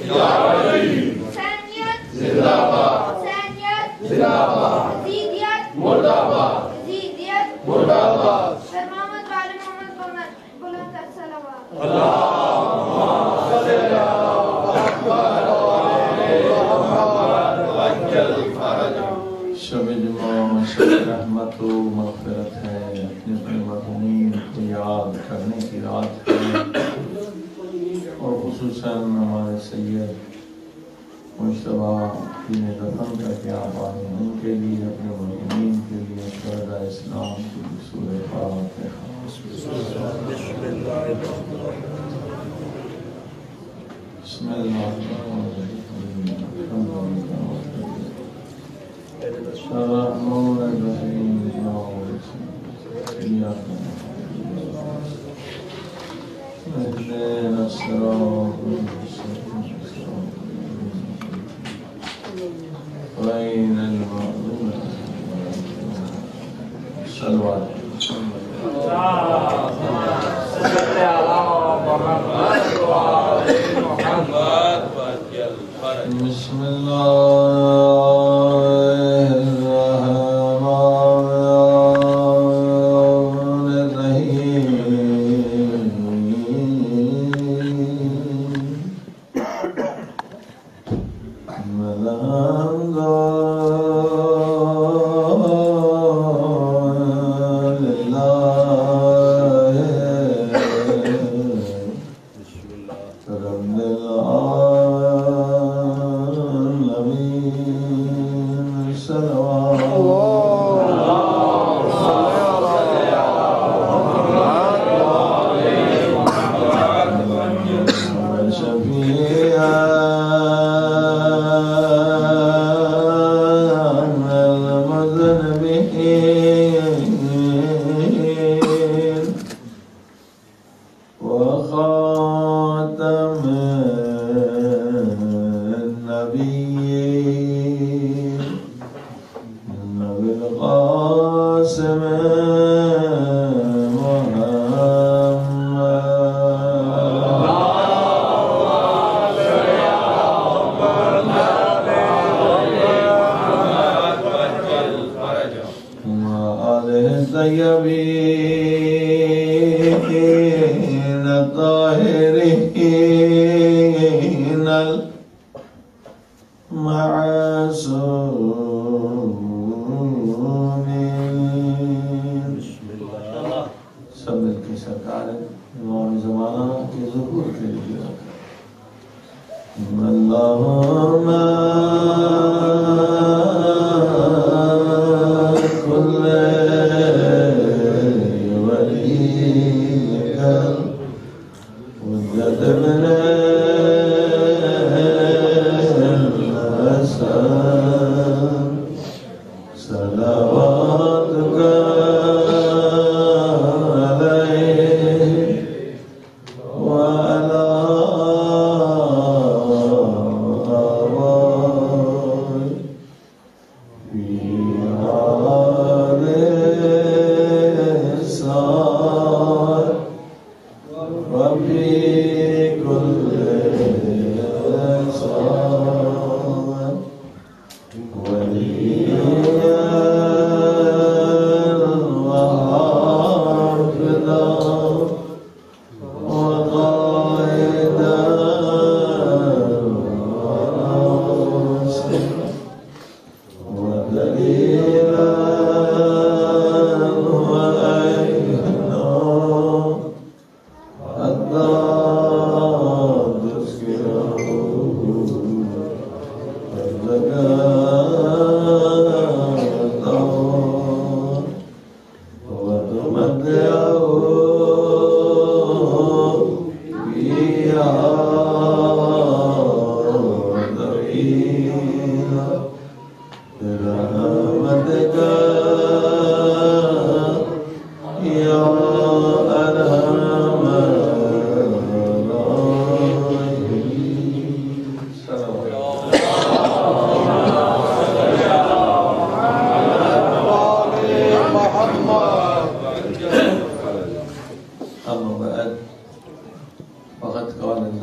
حسینیت زندہ باد، حسینیت زندہ باد، یزیدیت مردہ باد، یزیدیت مردہ باد، سر محمد وال محمد بلند الصلوات۔ شب جمعہ شب رحمت و مغفرت ہے، اپنے اپنے مرحومین کو یاد کرنے کی رات ہے، اور خصوصاً ہمارے سید مجتبیٰ انہیں دفن کر کے آپ آئے ہیں، ان کے لیے، اپنے مرحومین کے لیے، شہداء اسلام کی سورہ فاتحہ۔ بسم اللہ الرحمن الرحیم، الحمد للہ الرحمن الرحیم، إياك اهدنا الصراط المستقيم غير المغضوب صلوات بسم الله الرحمن الرحيم،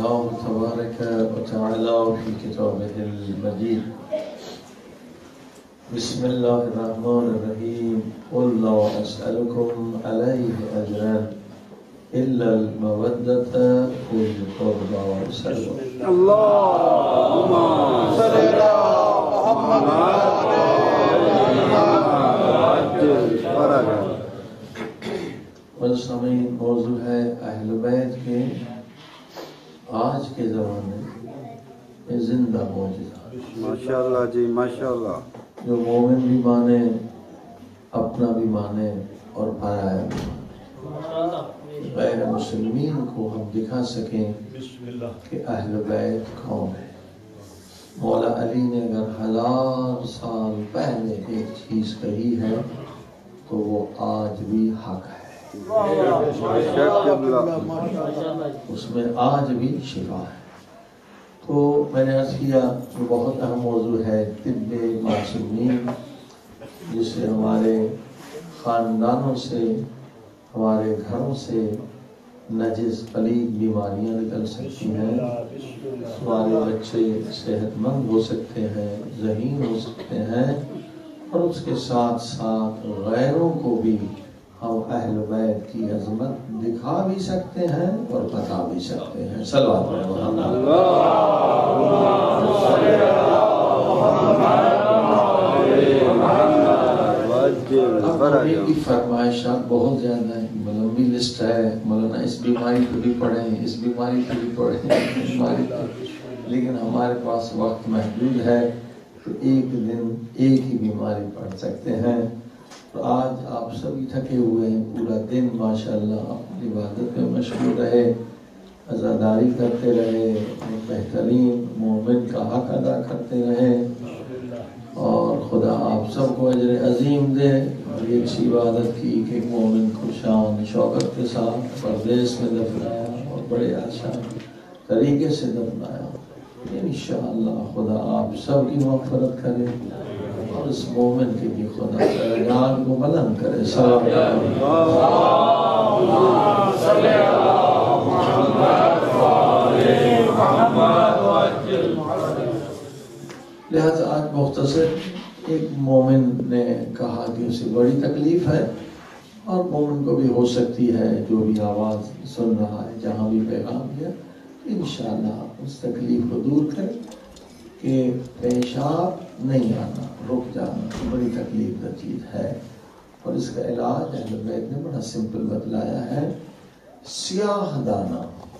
الله تبارك وتعالى في كتابه المجيد. بسم الله الرحمن الرحيم. قل لا أسألكم عليه أجرا إلا المودة في القربى والسلوى. اللهم صل على محمد. والسامعین، موضوع ہے اہل بیت کے آج کے زمانے میں زندہ معجزہ. ماشاءاللہ جی، ماشاءاللہ. جو مومن بھی مانے، اپنا بھی مانے اور پرایا بھی مانے، غیر مسلمین کو ہم دکھا سکیں کہ اہل بیت کون ہے. مولا علی نے اگر 1000 سال پہلے ایک چیز کہی ہے تو وہ آج بھی حق ہے. اس میں آج بھی شفا ہے. تو میں نے عرض کیا کہ بہت اہم موضوع ہے طب معصومین، جسے ہمارے خاندانوں سے، ہمارے گھروں سے نجس پلید بیماریاں نکل سکتی ہیں، ہمارے بچے صحت مند ہو سکتے ہیں، ذہین ہو سکتے ہیں، اور اس کے ساتھ ساتھ غیروں کو بھی ہم اہل بیت کی عظمت دکھا بھی سکتے ہیں اور بتا بھی سکتے ہیں. صلوات کی فرمائشات بہت زیادہ ہیں، لمبی لسٹ ہے. مولانا اس بیماری پہ بھی پڑھیں، اس بیماری پہ بھی پڑھیں، لیکن ہمارے پاس وقت محدود ہے تو ایک دن ایک ہی بیماری پڑھ سکتے ہیں. تو آج آپ سبھی تھکے ہوئے ہیں، پورا دن ماشاءاللہ اپنی عبادت میں مشغول رہے، عزاداری کرتے رہے، بہترین مومن کا حق ادا کرتے رہے، اور خدا آپ سب کو اجر عظیم دے. یہ اچھی عبادت کی کہ ایک مومن کو شان شوکت کے ساتھ پردیس میں دفنایا اور بڑے آسان طریقے سے دفنایا. انشاءاللہ خدا آپ سب کی مغفرت کرے اور اس مومن کے بھی خدا درجات کو بلند کرے. لہذا آج مختصر ایک مومن نے کہا کہ اسے بڑی تکلیف ہے، اور مومن کو بھی ہو سکتی ہے جو بھی آواز سن رہا ہے جہاں بھی پیغام دیا، انشاءاللہ اس تکلیف کو دور کرے کہ پیشاب نہیں آنا، رک جانا بڑی تکلیف دہ چیز ہے. اور اس کا علاج اہل بیت نے بڑا سمپل بتلایا ہے. سیاہ دانہ،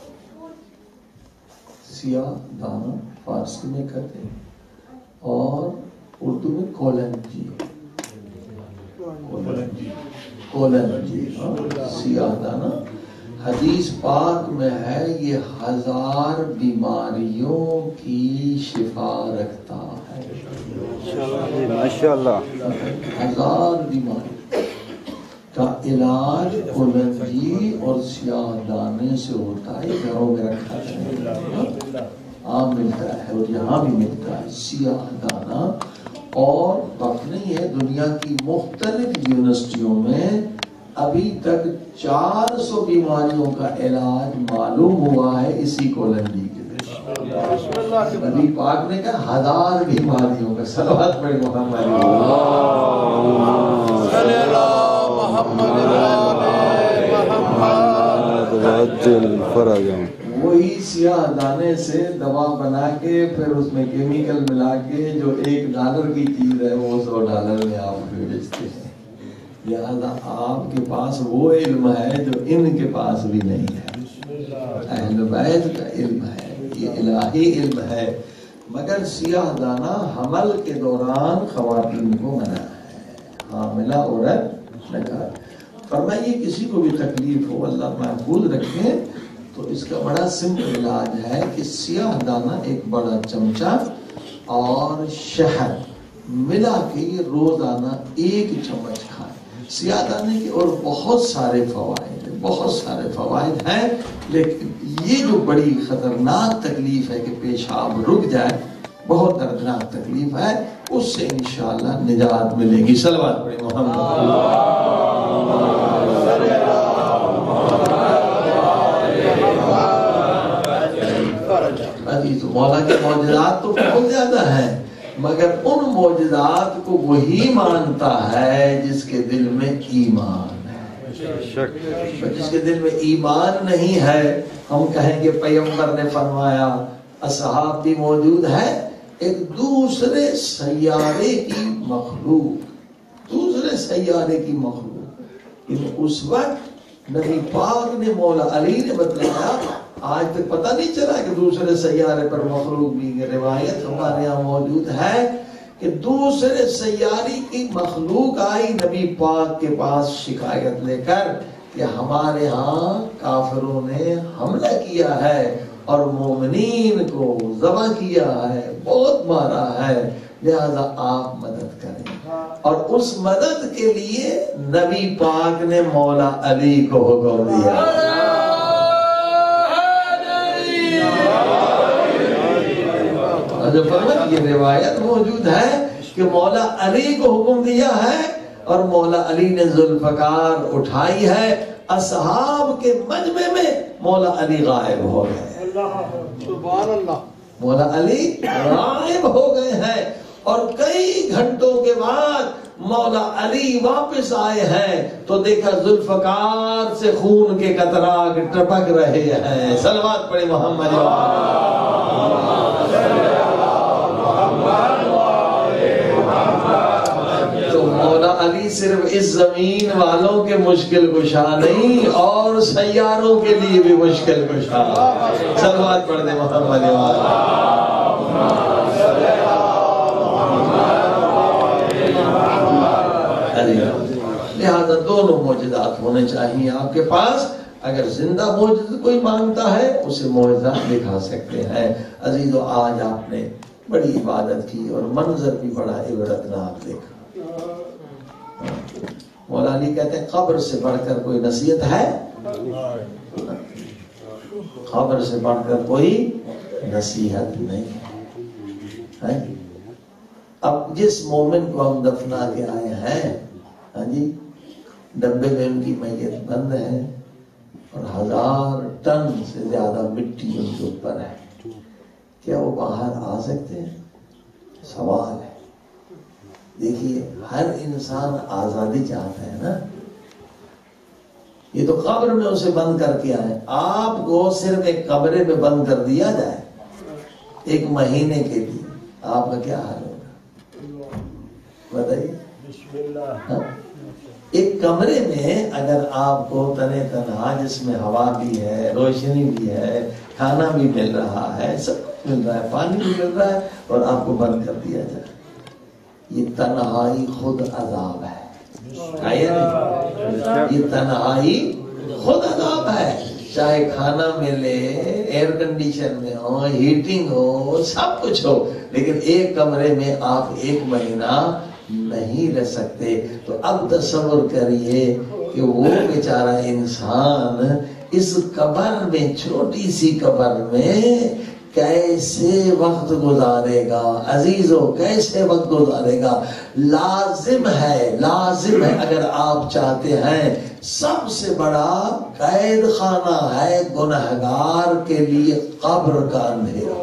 سیاہ دانہ فارسی میں کہتے ہیں اور اردو میں کولنجی، سیاہ دانہ. حدیث پاک میں ہے یہ 1000 بیماریوں کی شفا رکھتا ہے. ماشاءاللہ. 1000 بیماری کا علاج کولنجی اور سیاہ دانے سے ہوتا ہے. گھروں میں رکھا ہے، عام ملتا ہے اور یہاں بھی ملتا ہے سیاہ دانہ. اور وقت نہیں ہے، دنیا کی مختلف یونیورسٹیوں میں ابھی تک 400 بیماریوں کا علاج معلوم ہوا ہے اسی کولنجی کے ذریعے. نبی پاک نے کہا 1000 بیماریوں کا. صلوات پڑھیں محمد. وہی سیاہ دانے سے دوا بنا کے پھر اس میں کیمیکل ملا کے جو $1 کی چیز ہے وہ $100 میں آپ کو بیچتے ہیں. لہذا آپ کے پاس وہ علم ہے جو ان کے پاس بھی نہیں ہے. اہل بیت کا علم ہے، یہ الہی علم ہے. مگر سیاہ دانہ حمل کے دوران خواتین کو منع ہے، حاملہ عورت نہ کھائے. فرمائیے کسی کو بھی تکلیف ہو، اللہ محفوظ رکھے، تو اس کا بڑا سمپل علاج ہے کہ سیاہ دانہ ایک بڑا چمچہ اور شہد ملا کے روزانہ 1 چمچ کھائیں. سیاہ دانے کے اور بہت سارے فوائد ہیں، لیکن یہ جو بڑی خطرناک تکلیف ہے کہ پیشاب رک جائے، بہت دردناک تکلیف ہے، اس سے انشاءاللہ نجات ملے گی. صلوات پڑھیں محمد. عزیز مولا کے معجزات تو بہت زیادہ ہیں، مگر ان معجزات کو وہی مانتا ہے جس کے دل میں ایمان ہے۔ جس کے دل میں ایمان نہیں ہے، ہم کہیں گے پیغمبر نے فرمایا، اصحاب بھی موجود ہے، ایک دوسرے سیارے کی مخلوق، دوسرے سیارے کی مخلوق۔ اس وقت نبی پاک نے مولا علی نے بتلایا، آج تک پتہ نہیں چلا کہ دوسرے سیارے پر مخلوق بھی، روایت ہمارے یہاں موجود ہے کہ دوسرے سیارے کی مخلوق آئی نبی پاک کے پاس شکایت لے کر کہ ہمارے ہاں کافروں نے حملہ کیا ہے اور مومنین کو ذبح کیا ہے، بہت مارا ہے، لہذا آپ مدد کریں۔ اور اس مدد کے لیے نبی پاک نے مولا علی کو حکم دیا۔ جو فرمایا یہ روایت موجود ہے کہ مولا علی کو حکم دیا ہے اور مولا علی نے ذوالفقار اٹھائی ہے، اصحاب کے مجمع میں مولا علی غائب ہو گئے، سبحان اللہ، مولا علی غائب ہو گئے ہیں، اور کئی گھنٹوں کے بعد مولا علی واپس آئے ہیں تو دیکھا ذوالفقار سے خون کے قطرات ٹپک رہے ہیں۔ صلوات پڑھے محمد۔ تو مولا علی صرف اس زمین والوں کے مشکل کشا نہیں، اور سیاروں کے لیے بھی مشکل کشا۔ صلوات پڑھ دے محمد۔ لہذا دونوں معجزات ہونے چاہیے آپ کے پاس۔ اگر زندہ معجزہ کوئی مانگتا ہے اسے معجزہ دکھا سکتے ہیں۔ عزیزو، آج آپ نے بڑی عبادت کی اور منظر بھی بڑا عبرتناک دیکھا۔ مولا علی کہتے ہیں قبر سے بڑھ کر کوئی نصیحت ہے؟ قبر سے بڑھ کر کوئی نصیحت نہیں ہے۔ اب جس مومن کو ہم دفنا کے آئے ہیں، ہاں جی، ڈبے میں ان کی میت بند ہے اور 1000 ٹن سے زیادہ مٹی ان کے اوپر ہے، کیا وہ باہر آ سکتے ہیں؟ سوال ہے۔ دیکھیے، ہر انسان آزادی چاہتا ہے نا۔ یہ تو قبر میں اسے بند کر کے آئے، آپ کو صرف ایک کمرے میں بند کر دیا جائے 1 مہینے کے لیے، آپ کا کیا حال ہوگا بتائیے؟ ایک کمرے میں اگر آپ کو تنے تنہا، جس میں ہوا بھی ہے، روشنی بھی ہے، کھانا بھی مل رہا ہے، سب کچھ مل رہا ہے، پانی بھی مل رہا ہے، اور آپ کو بند کر دیا جائے، یہ تنہائی خود عذاب ہے۔ یہ تنہائی خود عذاب ہے۔ چاہے کھانا ملے، ایئر کنڈیشن میں ہو، ہیٹنگ ہو، سب کچھ ہو، لیکن ایک کمرے میں آپ 1 مہینہ نہیں رہ سکتے۔ تو اب تصور کریے کہ وہ بیچارہ انسان اس قبر میں، چھوٹی سی قبر میں کیسے وقت گزارے گا؟ عزیزو، کیسے وقت گزارے گا؟ لازم ہے اگر آپ چاہتے ہیں، سب سے بڑا قید خانہ ہے گنہگار کے لیے قبر کا اندھیرا،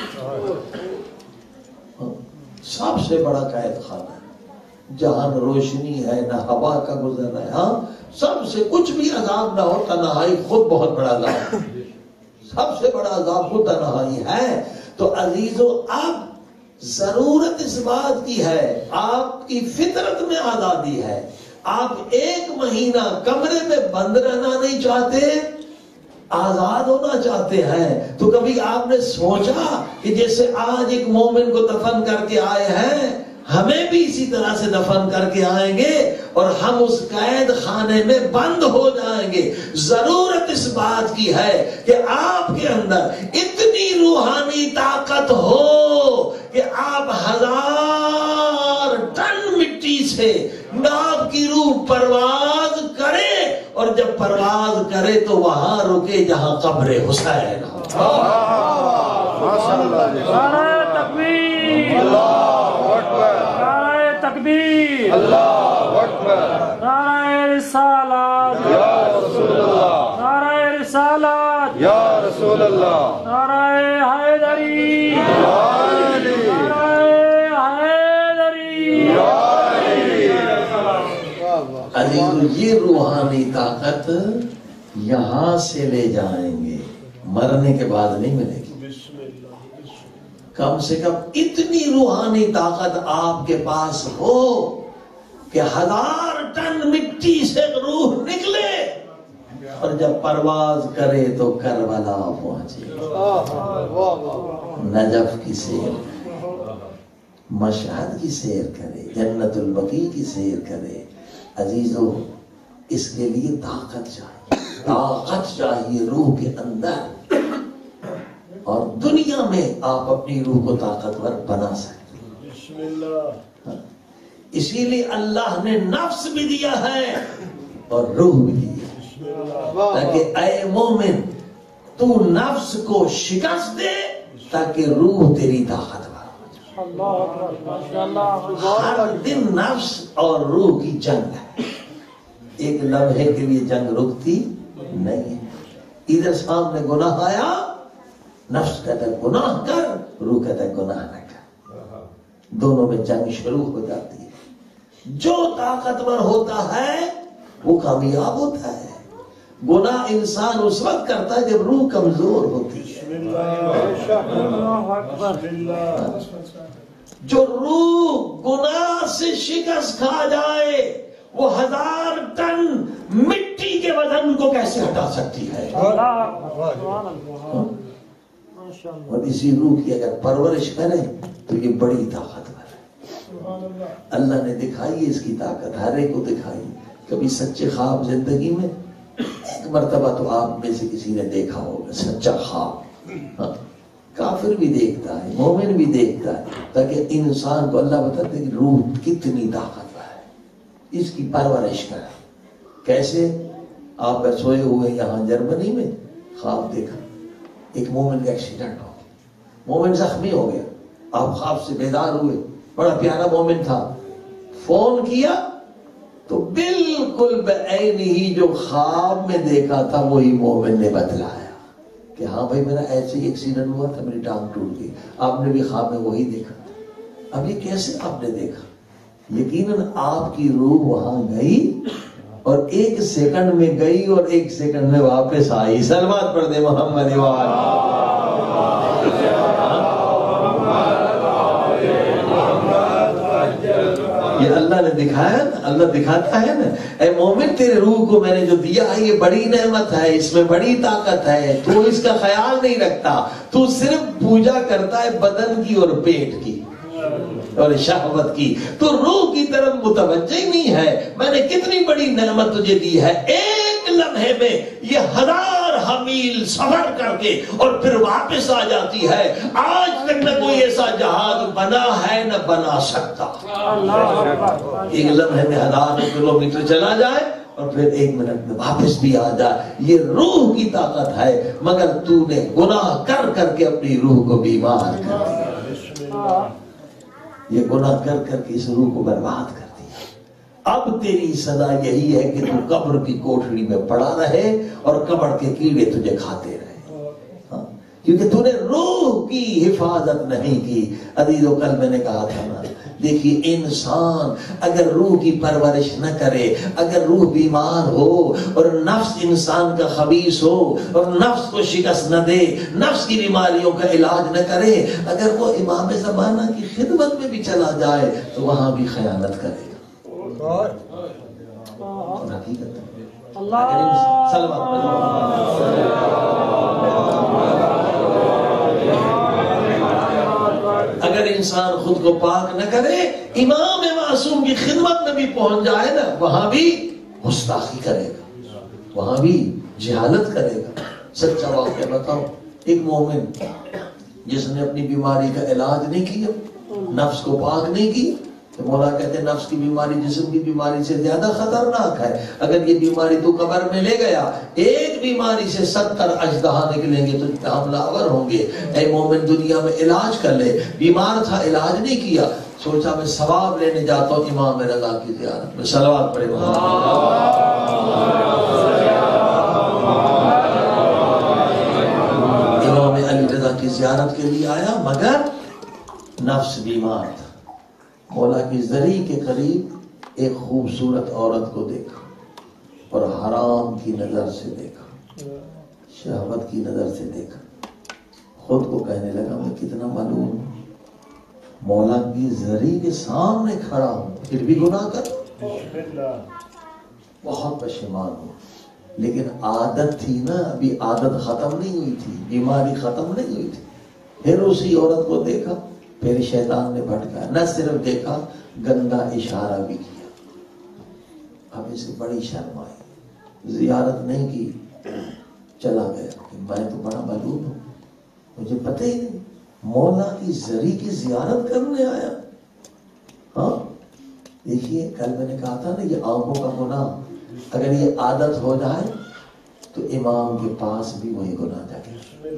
سب سے بڑا قید خانہ ہے، جہاں نہ روشنی ہے نہ ہوا کا گزر ہے۔ ہاں، سب سے کچھ بھی عذاب نہ ہو، تنہائی خود بہت بڑا عذاب ہے، سب سے بڑا عذاب خود تنہائی ہے۔ تو عزیزو، اب ضرورت اس بات کی ہے، آپ کی فطرت میں آزادی ہے، آپ 1 مہینہ کمرے میں بند رہنا نہیں چاہتے، آزاد ہونا چاہتے ہیں۔ تو کبھی آپ نے سوچا کہ جیسے آج ایک مومن کو دفن کر کے آئے ہیں، ہمیں بھی اسی طرح سے دفن کر کے آئیں گے اور ہم اس قید خانے میں بند ہو جائیں گے۔ ضرورت اس بات کی ہے کہ آپ کے اندر اتنی روحانی طاقت ہو کہ آپ 1000 ٹن مٹی سے آپ کی روح پرواز کرے، اور جب پرواز کرے تو وہاں رکے جہاں قبر حسین ہو۔ نعرہ تکبیر، اللہ اکبر، نعرہ تکبیر، اللہ اکبر، نعرہ رسالت یا رسول اللہ، نعرہ رسالت یا رسول اللہ، نعرہ अजीज ये रूहानी ताकत यहाँ से ले जाएंगे, मरने के बाद नहीं मिलेगी। कम से कम इतनी रूहानी ताकत आपके पास हो कि 1000 टन मिट्टी से रूह निकले और जब परवाज करे तो करबला पहुंचे, नजफ की सैर, मशहद की सैर करे, जन्नतुल बकी की सैर करे। अजीजों, इसके लिए ताकत चाहिए रूह के अंदर, और दुनिया में आप अपनी रूह को ताकतवर बना सकते हैं। इसीलिए अल्लाह ने नफ्स भी दिया है और रूह भी दी है, ताकि ऐ मोमिन तू नफ्स को शिकस्त दे ताकि रूह तेरी ताकतवर हो। हर दिन नफ्स और रूह की जंग है, एक लम्हे के लिए जंग रुकती नहीं है। इधर सामने गुनाह आया, नफ्स कहता है गुनाह कर, रूह कहता है गुनाह न कर, दोनों में जंग शुरू हो जाती है। जो ताकतवर होता है वो कामयाब होता है। गुनाह इंसान उस वक्त करता है जब रूह कमजोर होती है। जो रूह गुनाह से शिकस्त खा जाए वो 1000 टन मिट्टी के वजन को कैसे हटा सकती है। और इसी रूह की अगर परवरिश करें तो ये बड़ी ताकतवर है। अल्लाह ने दिखाई है इसकी ताकत, हर एक को दिखाई। कभी सच्चे ख्वाब जिंदगी में एक मर्तबा तो आप में से किसी ने देखा होगा सच्चा ख्वाब। हाँ, काफिर भी देखता है, मोमिन भी देखता है, ताकि इंसान को अल्लाह बताते कि रूह कितनी ताकतवर है, इसकी परवरिश करें। कैसे? आप सोए हुए यहाँ जर्मनी में, ख्वाब देखा एक मोमिन का एक्सीडेंट हो गया, मोमिन जख्मी हो गया, आप ख्वाब से बेदार हुए, बड़ा प्यारा मोमिन था, फोन किया तो बिल्कुल बेऐन ही जो ख्वाब में देखा था वही मोमिन ने बतलाया कि हाँ भाई मेरा ऐसे ही एक्सीडेंट हुआ था, मेरी टांग टूट गई, आपने भी ख्वाब में वही देखा था। अब ये कैसे आपने देखा? यकीनन आपकी रूह वहां गई और 1 सेकंड में गई और 1 सेकंड में वापस आई। सलवात पढ़ दे मोहम्मद वाला। ये अल्लाह ने दिखाया ना, अल्लाह दिखाता है ना, ऐ मोमिन तेरे रूह को मैंने जो दिया है ये बड़ी नेमत है, इसमें बड़ी ताकत है, तू इसका ख्याल नहीं रखता, तू सिर्फ पूजा करता है बदन की और पेट की और शहवत की, तो रूह की तरफ मुतवज्जह ही नहीं है। मैंने कितनी बड़ी नेमत तुझे दी है, एक लम्हे में ये 1000 मील सफर करके और फिर वापस आ जाती है। आज तक न कोई ऐसा जहाज बना है न बना सकता। एक लम्हे में 1000 किलोमीटर चला जाए और फिर 1 मिनट में वापस भी आ जाए। ये रूह की ताकत है, मगर तूने गुनाह कर करके अपनी रूह को बीमार कर दिया। ये गुनाह कर करके इस रूह को बर्बाद कर दिया। अब तेरी सजा यही है कि तू कब्र की कोठरी में पड़ा रहे और कब्र के कीड़े तुझे खाते रहे, हाँ? क्योंकि तूने रूह की हिफाजत नहीं की। अजीजों, कल मैंने कहा था ना, देखिए इंसान अगर रूह की परवरिश न करे, अगर रूह बीमार हो और नफ्स इंसान का खबीस हो और नफ्स को शिकस्त न दे, नफ्स की बीमारियों का इलाज न करे, अगर वो इमाम ज़माना की खिदमत में भी चला जाए तो वहां भी खयानत करेगा। हकीकत अगर इंसान खुद को पाक न करे, इमाम मासूम की खिदमत में भी पहुंच जाए ना, वहां भी गुस्ताखी करेगा, वहां भी जिहालत करेगा। सच्चा वाक़या बताओ, एक मोमिन जिसने अपनी बीमारी का इलाज नहीं किया, नफ्स को पाक नहीं किया, तो मौला कहते हैं नफ्स की बीमारी जिस्म की बीमारी से ज्यादा खतरनाक है। अगर ये बीमारी तू कब्र में ले गया, एक बीमारी से 70 अजदहा निकलेंगे तो हमलावर होंगे। ऐ मोमिन, दुनिया में इलाज कर ले। बीमार था, इलाज नहीं किया, सोचा मैं सवाब लेने जाता हूँ इमाम रज़ा की ज़ियारत में, सलवात पढ़े इमाम अली रज़ा की ज़ियारत के लिए आया, मगर नफ्स बीमार था। मौला की जरी के करीब एक खूबसूरत औरत को देखा, اور حرام کی نظر سے دیکھا، شہوت کی نظر سے دیکھا، خود کو کہنے لگا میں کتنا معلوم ہوں، مولا کی زری کے سامنے کھڑا ہوں پھر بھی گناہ کر، بہت پشیمان ہوں۔ لیکن عادت تھی نا، ابھی عادت ختم نہیں ہوئی تھی، بیماری ختم نہیں ہوئی تھی۔ پھر اسی عورت کو دیکھا، پھر شیطان نے بھٹکایا، نہ صرف دیکھا گندا اشارہ بھی کیا۔ اب اسے بڑی شرم آئی، زیارت نہیں کی، چلا گیا کہ میں تو بڑا معلوم ہوں، مجھے پتہ ہی نہیں مولا کی زری کی زیارت کرنے آیا۔ ہاں دیکھیے کل میں نے کہا تھا نا یہ آنکھوں کا گناہ اگر یہ عادت ہو جائے تو امام کے پاس بھی وہی گناہ جائے۔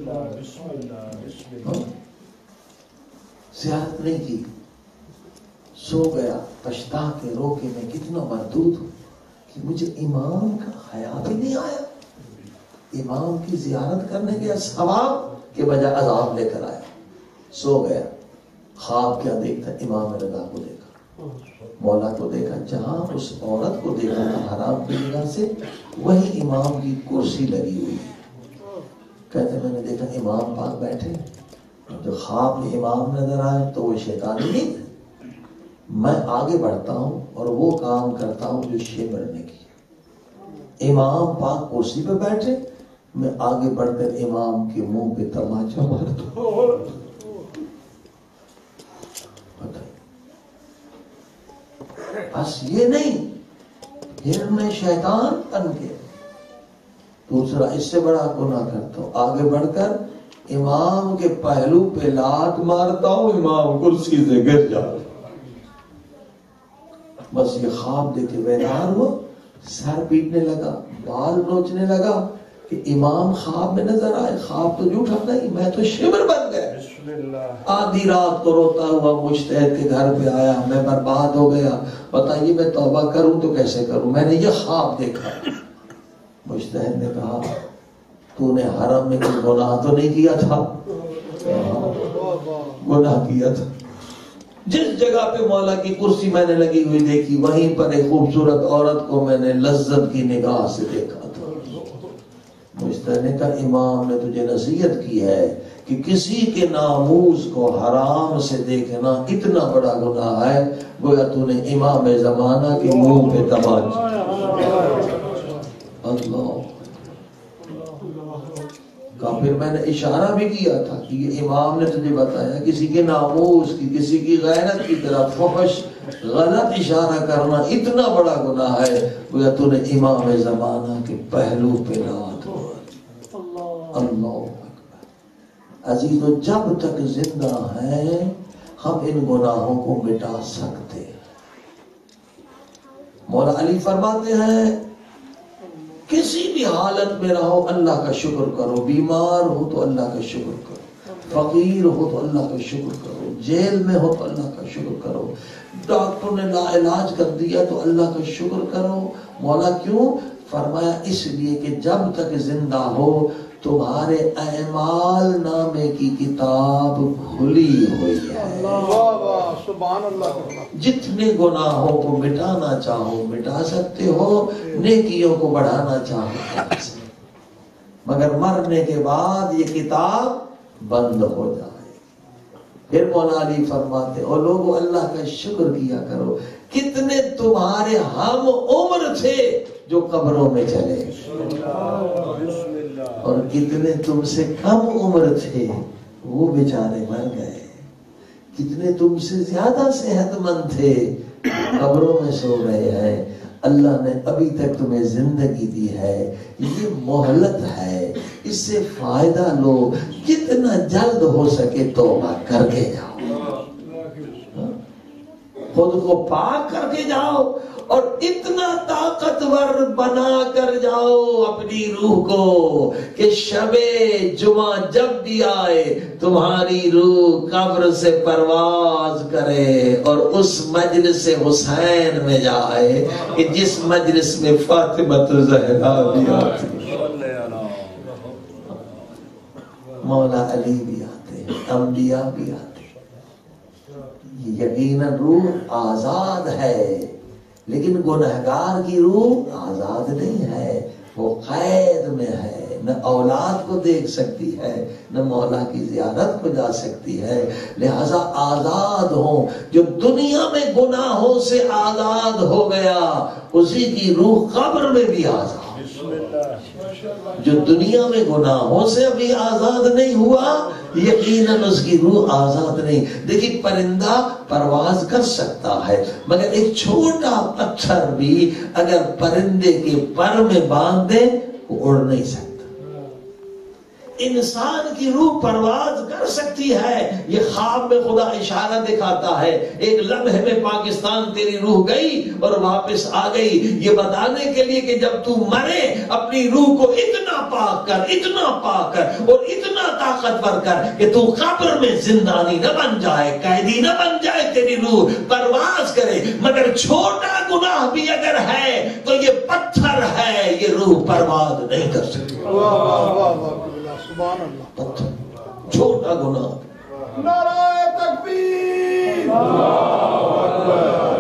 زیارت نہیں کی، سو گیا، پچھتا کے رو کے میں کتنا مردود ہوں کہ مجھے امام کا خیال بھی نہیں آیا، امام کی زیارت کرنے کے ثواب کے بجائے عذاب لے کر آیا۔ سو گیا، خواب کیا دیکھتا، امام رضا کو دیکھا، مولا کو دیکھا، جہاں اس عورت کو دیکھا تھا حرام کی نگاہ سے وہی امام کی کرسی لگی ہوئی ہے۔ کہتے میں نے دیکھا امام پاک بیٹھے، جو خواب میں امام نظر آئے تو وہ شیطانی نہیں تھے۔ میں آگے بڑھتا ہوں اور وہ کام کرتا ہوں جو شمر نے کیا۔ امام پاک کرسی پہ بیٹھے، میں آگے بڑھ کر امام کے منہ پہ تماچا مارتا ہوں۔ بس یہ نہیں، پھر میں شیطان بن کے دوسرا اس سے بڑا گناہ کرتا ہوں، آگے بڑھ کر امام کے پہلو پہ لات مارتا ہوں، امام کرسی سے گر جاتا۔ بس یہ خواب دیکھ کے بیدار ہوا، سر پیٹنے لگا، بال نوچنے لگا کہ امام خواب میں نظر آئے، خواب تو جھوٹا نہیں، میں تو شمر بن گیا۔ آدھی رات کو روتا ہوا مجتہد کے گھر پہ آیا، میں برباد ہو گیا، بتائیے میں توبہ کروں تو کیسے کروں، میں نے یہ خواب دیکھا۔ مجتہد نے کہا تو نے حرم میں کوئی گناہ تو نہیں کیا تھا؟ گناہ کیا تھا، جس جگہ پہ مولا کی کرسی میں نے لگی ہوئی دیکھی وہیں پر ایک خوبصورت عورت کو میں نے لذت کی نگاہ سے دیکھا تھا۔ مجتہد نے کہا امام نے تجھے نصیحت کی ہے کہ کسی کے ناموس کو حرام سے دیکھنا اتنا بڑا گناہ ہے، گویا تو نے امام زمانہ کے منہ پہ تماچا۔ اللہ کا پھر میں نے اشارہ بھی کیا تھا کہ یہ امام نے تجھے بتایا کسی کے ناموس کی، کسی کی غیرت کی طرف فحش غلط اشارہ کرنا اتنا بڑا گناہ ہے، گویا تو نے امام زمانہ کے پہلو پہ لات ماری۔ اللہ عزیزو، جب تک زندہ ہیں ہم ان گناہوں کو مٹا سکتے ہیں۔ مولا علی فرماتے ہیں کسی بھی حالت میں رہو اللہ کا شکر کرو، بیمار ہو تو اللہ کا شکر کرو، فقیر ہو تو اللہ کا شکر کرو، جیل میں ہو تو اللہ کا شکر کرو، ڈاکٹر نے لا علاج کر دیا تو اللہ کا شکر کرو۔ مولا کیوں؟ فرمایا اس لیے کہ جب تک زندہ ہو تمہارے اعمال نامے کی کتاب کھلی ہوئی ہے، سبحان اللہ۔ جتنے گناہوں کو مٹانا چاہو مٹا سکتے ہو، نیکیوں کو بڑھانا چاہو بڑھا سکتے ہو، مگر مرنے کے بعد یہ کتاب بند ہو جائے۔ پھر مولا علی فرماتے او لوگوں اللہ کا شکر کیا کرو، کتنے تمہارے ہم عمر تھے جو قبروں میں چلے اور کتنے تم سے کم عمر تھے وہ بیچارے مر گئے، کتنے تم سے زیادہ صحت مند تھے قبروں میں سو رہے ہیں۔ اللہ نے ابھی تک تمہیں زندگی دی ہے، یہ مہلت ہے، اس سے فائدہ لو، جتنا جلد ہو سکے توبہ کر کے جاؤ، خود کو پاک کر کے جاؤ اور اتنا طاقتور بنا کر جاؤ اپنی روح کو کہ شب جمعہ جب بھی آئے تمہاری روح قبر سے پرواز کرے اور اس مجلس حسین میں جائے کہ جس مجلس میں فاطمہ زہرا بھی آتی، مولا علی بھی آتے، انبیاء بھی آتے۔ یقیناً روح آزاد ہے، لیکن گنہگار کی روح آزاد نہیں ہے، وہ قید میں ہے، نہ اولاد کو دیکھ سکتی ہے، نہ مولا کی زیارت کو جا سکتی ہے۔ لہذا آزاد ہوں، جو دنیا میں گناہوں سے آزاد ہو گیا اسی کی روح قبر میں بھی آزاد۔ جو دنیا میں گناہوں سے ابھی آزاد نہیں ہوا یقیناً اس کی روح آزاد نہیں۔ دیکھیں پرندہ پرواز کر سکتا ہے مگر ایک چھوٹا پتھر بھی اگر پرندے کے پر میں باندھ دے وہ اڑ نہیں سکتا۔ انسان کی روح پرواز کر سکتی ہے، یہ خواب میں خدا اشارہ دکھاتا ہے، ایک لمحے میں پاکستان تیری روح گئی اور واپس آ گئی، یہ بتانے کے لیے کہ جب تو مرے اپنی روح کو اتنا پاک کر، اتنا پاک کر اور اتنا طاقتور کر کہ تو قبر میں زندانی نہ بن جائے، قیدی نہ بن جائے، تیری روح پرواز کرے۔ مگر چھوٹا گناہ بھی اگر ہے تو یہ پتھر ہے، یہ روح پرواز نہیں کر سکتی۔ واہ واہ واہ واہ سبحان اللہ۔ پتھر چھوٹا گناہ۔ نعرہ تکبیر، نعرہ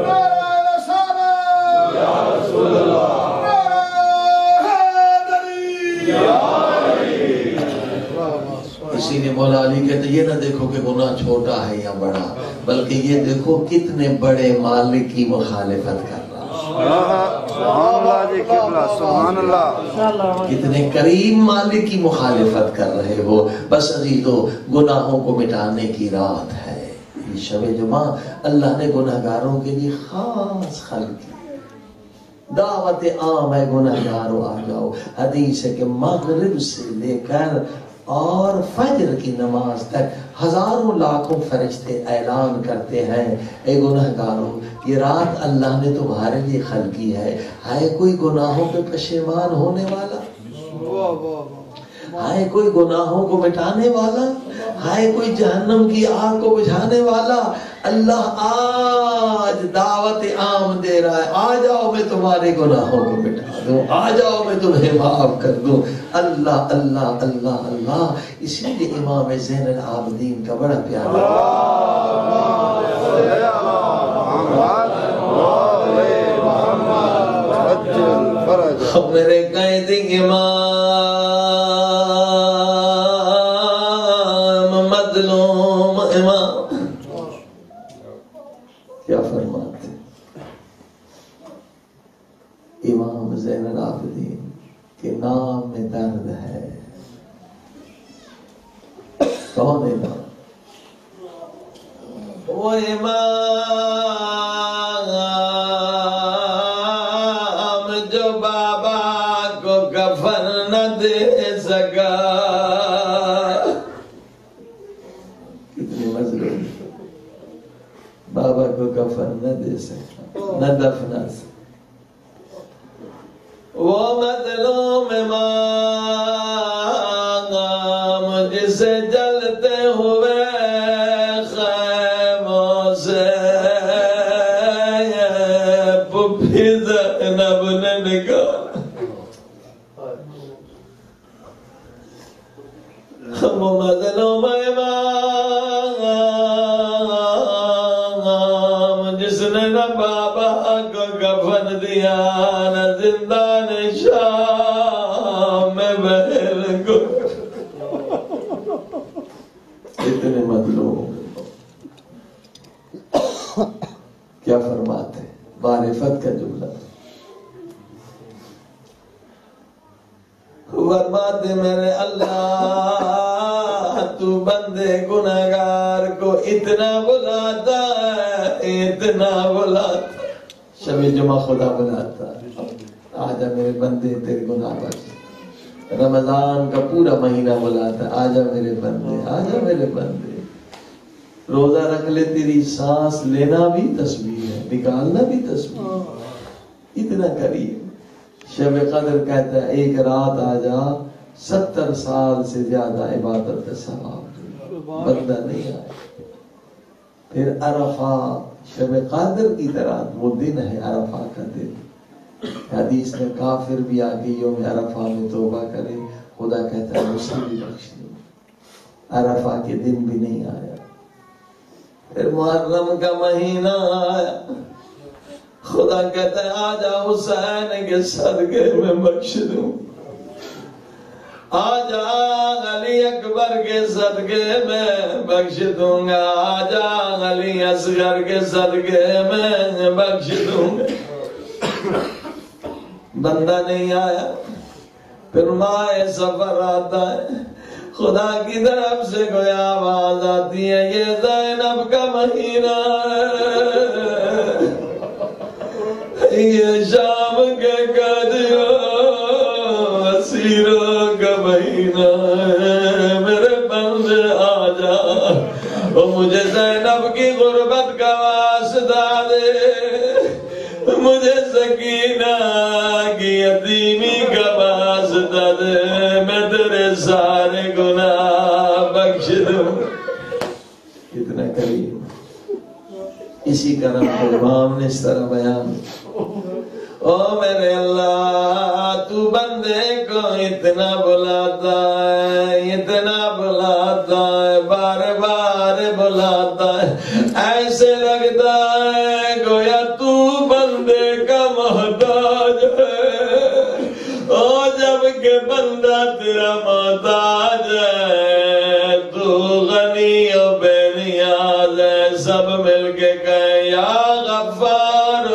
رسالت، یا رسول اللہ، نعرہ حیدری، یا علی۔ اسی لیے مولا علی کہتے یہ نہ دیکھو کہ گناہ چھوٹا ہے یا بڑا، بلکہ یہ دیکھو کتنے بڑے مالک کی مخالفت کر رہا ہے۔ سبحان اللہ جی قبلہ، سبحان اللہ۔ کتنے کریم مالک کی مخالفت کر رہے ہو۔ بس عزیزو گناہوں کو مٹانے کی رات ہے یہ شب جمعہ، اللہ نے گناہگاروں کے لیے خاص خلق کی دعوت عام ہے، گناہگاروں آ جاؤ۔ حدیث ہے کہ مغرب سے لے کر اور فجر کی نماز تک ہزاروں لاکھوں فرشتے اعلان کرتے ہیں اے گناہگاروں یہ رات اللہ نے تمہارے لیے خلقی ہے، ہے کوئی گناہوں پہ پشیمان ہونے والا؟ ہے کوئی گناہوں کو مٹانے والا؟ ہے کوئی جہنم کی آگ کو بجھانے والا؟ اللہ آج دعوت عام دے رہا ہے، آ جاؤ میں تمہارے گناہوں کو مٹا دوں، آ جاؤ میں تمہیں معاف کر دوں۔ اللہ اللہ اللہ اللہ۔ اسی لیے امام زین العابدین کا بڑا پیارا میرے قائد امام مظلوم امام کیا فرماتے امام زین العابدین کے نام میں درد ہے۔ کون ہے نام؟ وہ امام جو بابا کو کفن نہ دے سکا۔ کتنی مظلوم، بابا کو کفن نہ دے سکا، نہ دفنا سکا۔ وہ مظلوم امام جسے جلتے ہوئے خیموں سے پھپھی زینب نے نکالا۔ وہ مظلوم امام جس نے نہ بابا کو کفن دیا نہ زندان شام میں بہل کو، اتنے مظلوم کیا فرماتے معرفت کا جملہ فرماتے میرے اللہ تو بندے گناہگار کو اتنا بلاتا ہے، اتنا بلاتا۔ شب جمعہ خدا بلاتا آجا میرے بندے تیرے گناہ بخش۔ رمضان کا پورا مہینہ بلاتا آجا میرے بندے، آجا میرے بندے۔ روزہ رکھ لے تیری سانس لینا بھی تسبیح ہے، نکالنا بھی تسبیح ہے، اتنا قریب۔ شب قدر کہتا ہے ایک رات آجا 70 سال سے زیادہ عبادت کا ثواب بندہ نہیں آئے۔ پھر عرفہ شب قدر کی طرح وہ دن ہے، عرفہ کا دن۔ حدیث میں کافر بھی آگے یوم عرفہ میں توبہ کرے خدا کہتا ہے اسے بھی بخش دوں۔ عرفہ کے دن بھی نہیں آیا، پھر محرم کا مہینہ آیا، خدا کہتا ہے آجا حسین کے صدقے میں بخش دوں، آجا علی اکبر کے صدقے میں بخش دوں گا، آجا علی اصغر کے صدقے میں بخش دوں گا۔ بندہ نہیں آیا، پھر ماہ سفر آتا ہے، خدا کی طرف سے کوئی آواز آتی ہے یہ زینب کا مہینہ ہے، یہ شام کے قیدیوں اسیروں کا مہینہ ہے، میرے بندے آجا، وہ مجھے زینب کی غربت کا واسطہ دے، مجھے سکینہ کی یتیمی کا واسطہ دے، میں تیرے سارے گناہ بخش دوں۔ کتنا کریم، اسی کا نام امام نے اس طرح بیان، او میرے اللہ تو بندے کو اتنا بلاتا ہے، اتنا بلاتا ہے، بار بار بلاتا ہے، ایسے لگتا ہے گویا تو بندے کا محتاج ہے، اور جب کہ بندہ تیرا محتاج ہے تو غنی و بے نیاز ہے، سب مل کے کہیں یا غفار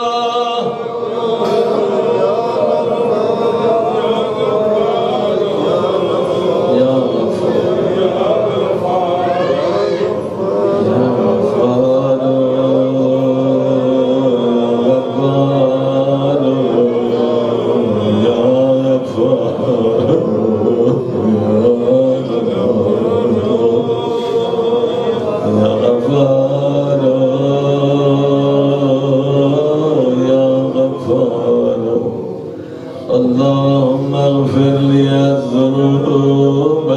اللهم اغفر لي الذنوب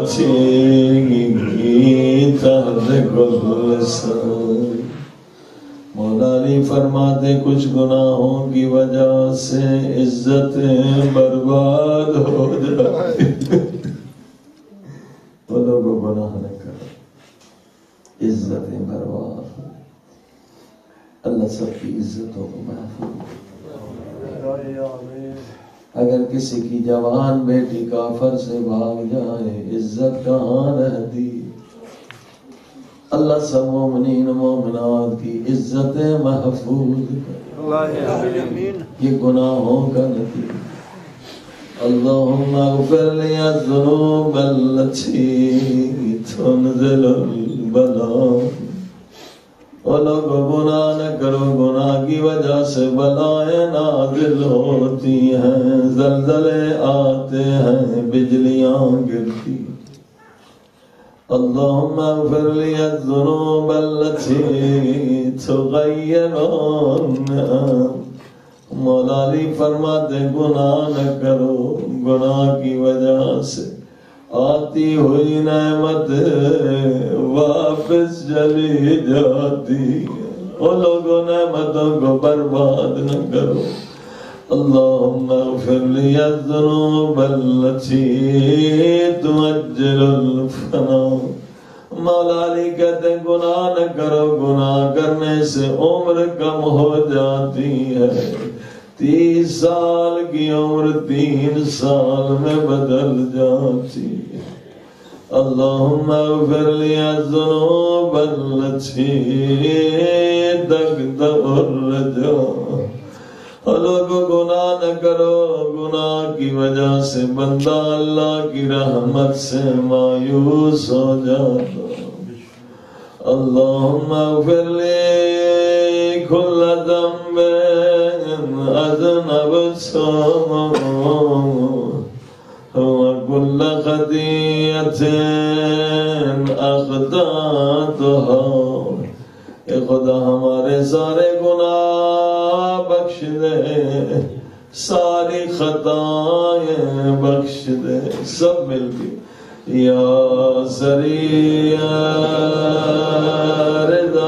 التي تهلك اللسان۔ مولا علی فرماتے کچھ گناہوں کی وجہ سے عزتیں برباد ہو جاتی، وہ لوگوں گناہ نہ کرو، عزتیں برباد ہو۔ اللہ سب کی عزتوں کو محفوظ۔ اگر کسی کی جوان بیٹی کافر سے بھاگ جائے عزت کہاں رہتی؟ اللہ سب مومنین و مومنات کی عزتیں محفوظ کرے، یہ گناہوں کا نتیجہ۔ اللہم اغفر لی الذنوب التي تنزل البلاء۔ اور لوگوں گناہ نہ کرو، گناہ کی وجہ سے بلائیں نازل ہوتی ہیں، زلزلے آتے ہیں، بجلیاں گرتی۔ اللہم اغفر لی الذنوب التي تغیر النعم۔ مولا علی فرماتے گناہ نہ کرو، گناہ کی وجہ سے آتی ہوئی نعمت واپس چلی جاتی، وہ لوگوں نعمتوں کو برباد نہ کرو۔ اللہم اغفر لی الذنوب التي تؤجل الفناء۔ مولا علی کہتے ہیں گناہ نہ کرو، گناہ کرنے سے عمر کم ہو جاتی ہے، 30 سال کی عمر 3 سال میں بدل جاتی ہے۔ اللہم اغفر لی الذنوب التي تقطع الرجاء۔ لوگوں گناہ نہ کرو، گناہ کی وجہ سے بندہ اللہ کی رحمت سے مایوس ہو جاتا۔ اللہم اغفر لی کل ذنب اذنبته وكل خطيئة أخطأتها۔ اے خدا ہمارے سارے گناہ بخش دے، ساری خطائیں بخش دے، سب مل کے یا سریع رضا،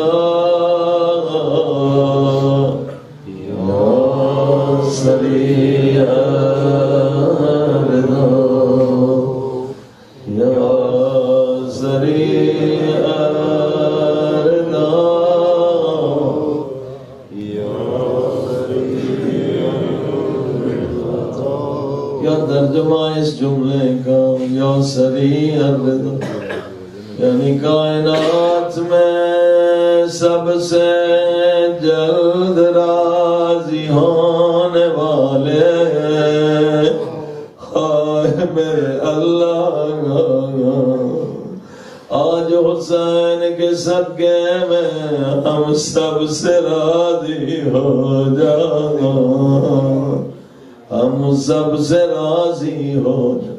سریع رضا، یا سریع رضا، یا الرضا، یعنی کائنات میں سب سے جلد راضی ہونے والے ہائے میرے اللہ، آج حسین کے صدقے میں ہم سب سے راضی ہو جانا، ہم سب سے راضی ہو جانا۔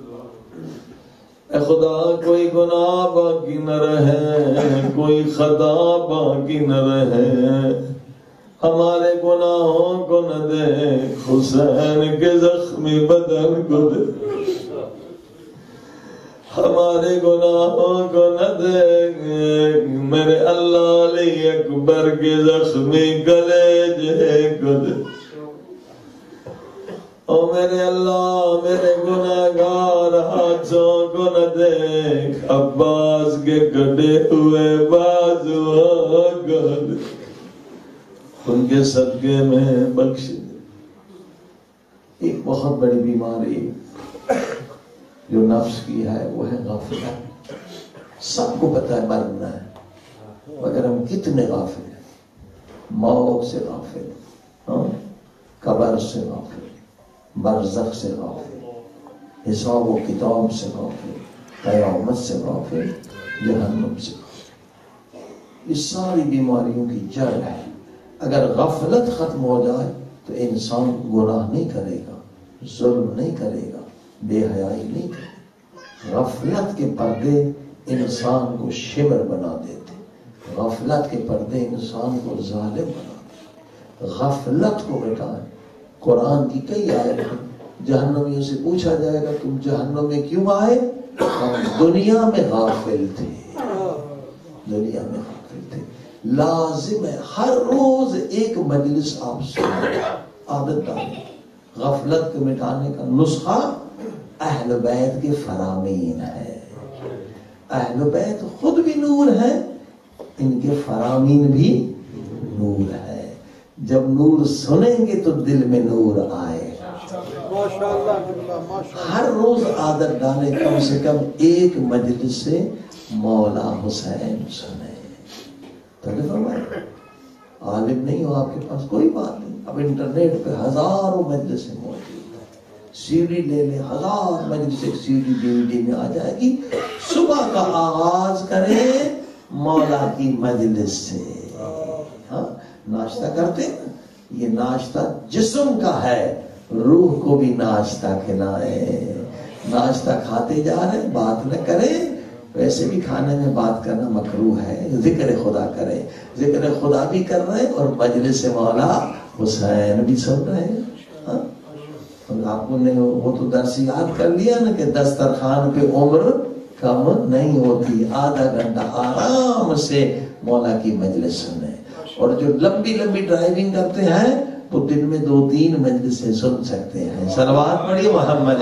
اے خدا کوئی گناہ باقی نہ رہے، کوئی خطا باقی نہ رہے، ہمارے گناہوں کو نہ دے، حسین کے زخمی بدن کو دے، ہمارے گناہوں کو نہ دے، میرے اللہ علی اکبر کے زخمی کلیجے کو دے، او میرے اللہ میرے گناہگار ہاتھوں کو نہ دیکھ، عباس کے کٹے ہوئے بازوؤں کو دے، ان کے صدقے میں بخش دے۔ ایک بہت بڑی بیماری جو نفس کی ہے وہ ہے غفلت۔ سب کو پتہ ہے مرنا ہے، مگر ہم کتنے غافل ہیں، موت سے غافل، قبر سے غافل، برزخ سے غافل، حساب و کتاب سے غافل، قیامت سے غافل، جہنم سے غافل۔ یہ ساری بیماریوں کی جڑ ہے۔ اگر غفلت ختم ہو جائے تو انسان گناہ نہیں کرے گا، ظلم نہیں کرے گا، بے حیائی نہیں کرے گا۔ غفلت کے پردے انسان کو شمر بنا دیتے، غفلت کے پردے انسان کو ظالم بنا دیتے۔ غفلت کو مٹائیں۔ قرآن کی کئی آیتیں، جہنمیوں سے پوچھا جائے گا تم جہنم میں کیوں آئے؟ ہم دنیا میں غافل تھے، دنیا میں غافل تھے۔ لازم ہے ہر روز ایک مجلس آپ سنیں، عادت ڈالیں۔ غفلت کو مٹانے کا نسخہ اہل بیت کے فرامین ہے۔ اہل بیت خود بھی نور ہے، ان کے فرامین بھی نور ہے۔ جب نور سنیں گے تو دل میں نور آئے۔ ہر روز عادت ڈالے، کم سے کم ایک مجلس سے مولا حسین سنے۔ عالم نہیں ہو آپ کے پاس کوئی بات نہیں، اب انٹرنیٹ پہ ہزاروں مجلسیں موجود ہیں، سی ڈی لے لیں، ہزار مجلس ایک سی ڈی DVD میں آ جائے گی۔ صبح کا آغاز کریں مولا کی مجلس سے۔ ہاں ناشتہ کرتے ہیں، یہ ناشتہ جسم کا ہے، روح کو بھی ناشتہ کھلائیں۔ ناشتہ کھاتے جا رہے ہیں، بات نہ کریں، ویسے بھی کھانے میں بات کرنا مکروہ ہے، ذکر خدا کریں، ذکر خدا بھی کر رہے ہیں اور مجلس مولا حسین بھی سن رہے ہیں۔ آپ نے وہ تو درس یاد کر لیا نا کہ دسترخوان پہ عمر کم نہیں ہوتی، آدھا گھنٹہ آرام سے مولا کی مجلس سنیں۔ اور جو لمبی لمبی ڈرائیونگ کرتے ہیں وہ دن میں 2-3 مجلسیں سن سکتے ہیں۔ صلوات پڑھیے محمد۔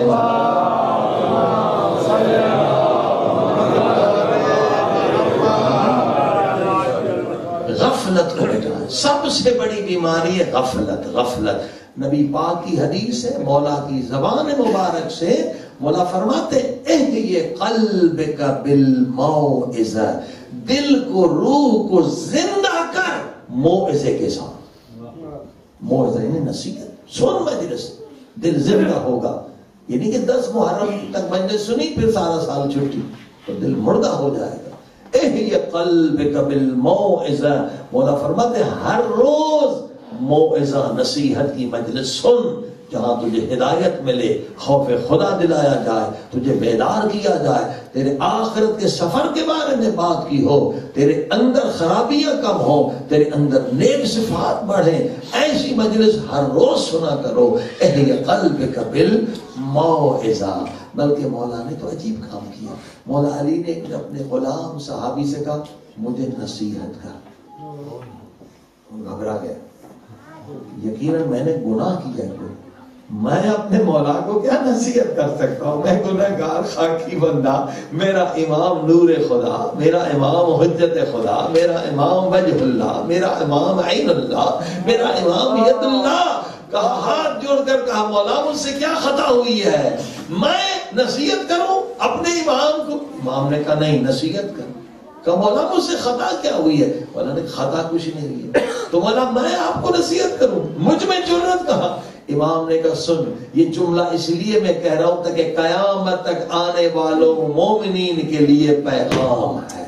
غفلت کو مٹائیں، سب سے بڑی بیماری ہے غفلت۔ غفلت نبی پاک کی حدیث ہے، مولا کی زبان مبارک سے مولا فرماتے احیِ قلبک بالموعظہ، دل کو روح کو زندہ کر موعظے کے ساتھ۔ موعظہ یعنی نصیحت، سن مجلس، دل زندہ ہوگا۔ یعنی کہ 10 محرم تک مجلس سنی پھر سارا سال چھٹی تو دل مردہ ہو جائے گا۔ احیِ قلبک بالموعظہ، مولا فرماتے ہر روز موعظہ نصیحت کی مجلس سن، جہاں تجھے ہدایت ملے، خوف خدا دلایا جائے، تجھے بیدار کیا جائے، تیرے آخرت کے سفر کے بارے میں بات کی ہو، تیرے اندر خرابیاں کم ہو، تیرے اندر نیک صفات بڑھیں، ایسی مجلس ہر روز سنا کرو۔ احیِ قلبک بالموعظہ۔ بلکہ مولا نے تو عجیب کام کیا، مولا علی نے اپنے غلام صحابی سے کہا مجھے نصیحت کر، گھبرا گیا، یقیناً میں نے گناہ کیا کوئی، میں اپنے مولا کو کیا نصیحت کر سکتا ہوں، میں گنہگار خاکی بندہ، میرا امام نور خدا، میرا امام حجت خدا، میرا امام وجہ اللہ، میرا امام عین اللہ، میرا امام ید اللہ۔ کہا ہاتھ جوڑ کر کہا مولا مجھ سے کیا خطا ہوئی ہے، میں نصیحت کروں اپنے امام کو؟ امام نے کہا نہیں، نصیحت کر۔ کہا مولا مجھ سے خطا کیا ہوئی ہے؟ مولا نے خطا کچھ نہیں ہوئی ہے، تو مولا میں آپ کو نصیحت کروں، مجھ میں جرأت کہا؟ امام نے کہا سن، یہ جملہ اس لیے میں کہہ رہا ہوں تاکہ قیامت تک آنے والوں مومنین کے لیے پیغام ہے۔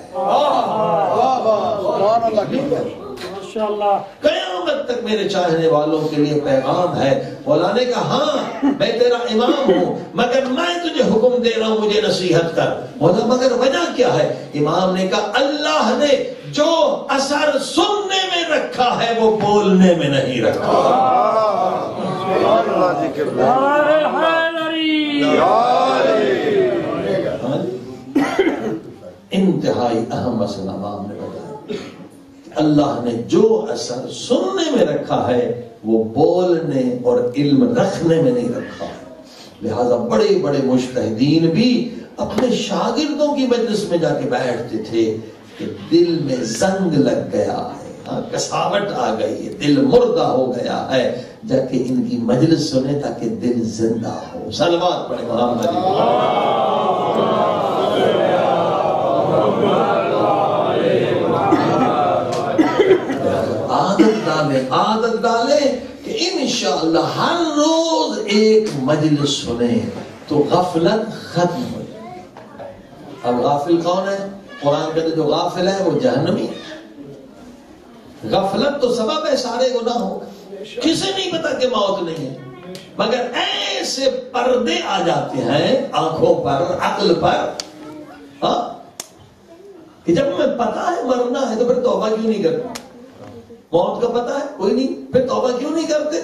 قیامت تک میرے چاہنے والوں کے لیے پیغام ہے۔ مولا نے کہا ہاں میں تیرا امام ہوں، مگر میں تجھے حکم دے رہا ہوں مجھے نصیحت کر۔ مولا مگر وجہ کیا ہے؟ امام نے کہا اللہ نے جو اثر سننے میں رکھا ہے وہ بولنے میں نہیں رکھا۔ انتہائی اہم مسئلہ امام نے بتایا، اللہ نے جو اثر سننے میں رکھا ہے وہ بولنے اور علم رکھنے میں نہیں رکھا۔ لہذا بڑے بڑے مجتہدین بھی اپنے شاگردوں کی مجلس میں جا کے بیٹھتے تھے کہ دل میں زنگ لگ گیا ہے، کساوٹ آ گئی ہے، دل مردہ ہو گیا ہے، جا کے ان کی مجلس سنے تاکہ دل زندہ ہو۔ صلوات پڑھیں محمد۔ عادت ڈالیں کہ انشاءاللہ ہر روز ایک مجلس سنیں تو غفلت ختم ہو جائے۔ اب غافل کون ہے؟ قرآن کہتے جو غافل ہے وہ جہنمی ہے۔ غفلت تو سبب ہے سارے گناہوں کا۔ کسے نہیں پتا کہ موت نہیں ہے، مگر ایسے پردے آ جاتے ہیں آنکھوں پر، عقل پر، کہ جب میں پتا ہے مرنا ہے تو پھر توبہ کیوں نہیں کرتا؟ موت کا پتا ہے کوئی نہیں، پھر توبہ کیوں نہیں کرتے؟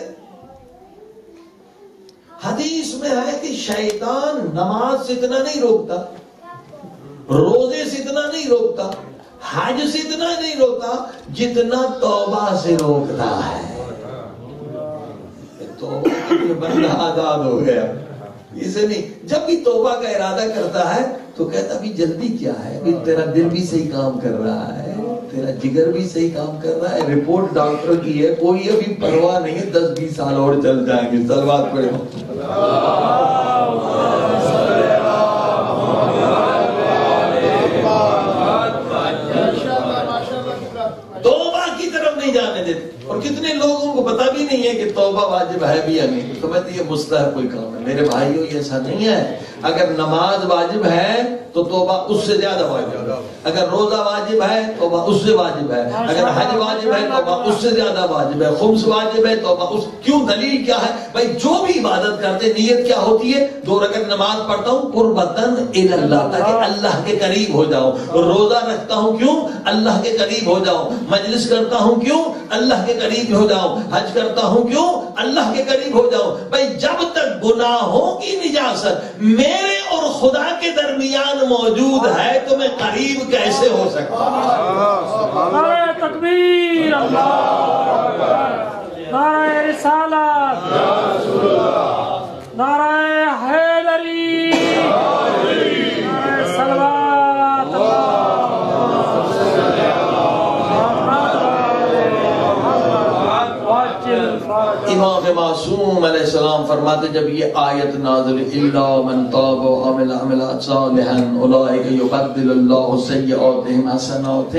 حدیث میں ہے کہ شیطان نماز سے اتنا نہیں روکتا، روزے سے اتنا نہیں روکتا، حج سے اتنا نہیں روکتا جتنا توبہ سے روکتا ہے۔ توبہ کے لیے بندہ آزاد ہو گیا، اسے نہیں۔ جب بھی توبہ کا ارادہ کرتا ہے تو کہتا بھی جلدی کیا ہے، بھی تیرا دل بھی صحیح کام کر رہا ہے، تیرا جگر بھی صحیح کام کر رہا ہے، رپورٹ ڈاکٹر کی ہے، کوئی ابھی پرواہ نہیں ہے، 10-20 سال اور چل جائیں گے۔ صلوات پڑھیں۔ توبہ کی طرف نہیں جانے دیتے، اور کتنے لوگوں کو پتا بھی نہیں ہے کہ توبہ واجب ہے بھی یا نہیں، تو میں تو یہ مستحب کوئی کام ہے۔ میرے بھائیوں یہ ایسا نہیں ہے، اگر نماز واجب ہے تو توبہ اس سے زیادہ واجب ہے، اگر روزہ واجب ہے توبہ اس سے واجب ہے، اگر حج واجب ہے توبہ اس سے زیادہ واجب ہے، خمس واجب ہے توبہ اس۔ کیوں؟ دلیل کیا ہے بھائی؟ جو بھی عبادت کرتے نیت کیا ہوتی ہے؟ 2 رکعت نماز پڑھتا ہوں قربتاً الی اللہ، تاکہ اللہ کے قریب ہو جاؤں۔ روزہ رکھتا ہوں کیوں؟ اللہ کے قریب ہو جاؤں۔ مجلس کرتا ہوں کیوں؟ اللہ کے قریب ہو جاؤں۔ حج کرتا ہوں کیوں؟ اللہ کے قریب ہو جاؤں۔ بھائی جب تک گناہوں کی نجاست میرے اور خدا کے درمیان موجود ہے تو میں قریب کیسے ہو سکتا؟ نعرہ تکبیر، اللہ اکبر، نعرہ رسالت، نعرہ حیدری، نعرہ صلوات، امام معصوم علیہ السلام فرماتے جب یہ آیت نازل الا من تاب وعمل عملا صالحا اولئک یبدل اللہ سیئاتہم حسنات،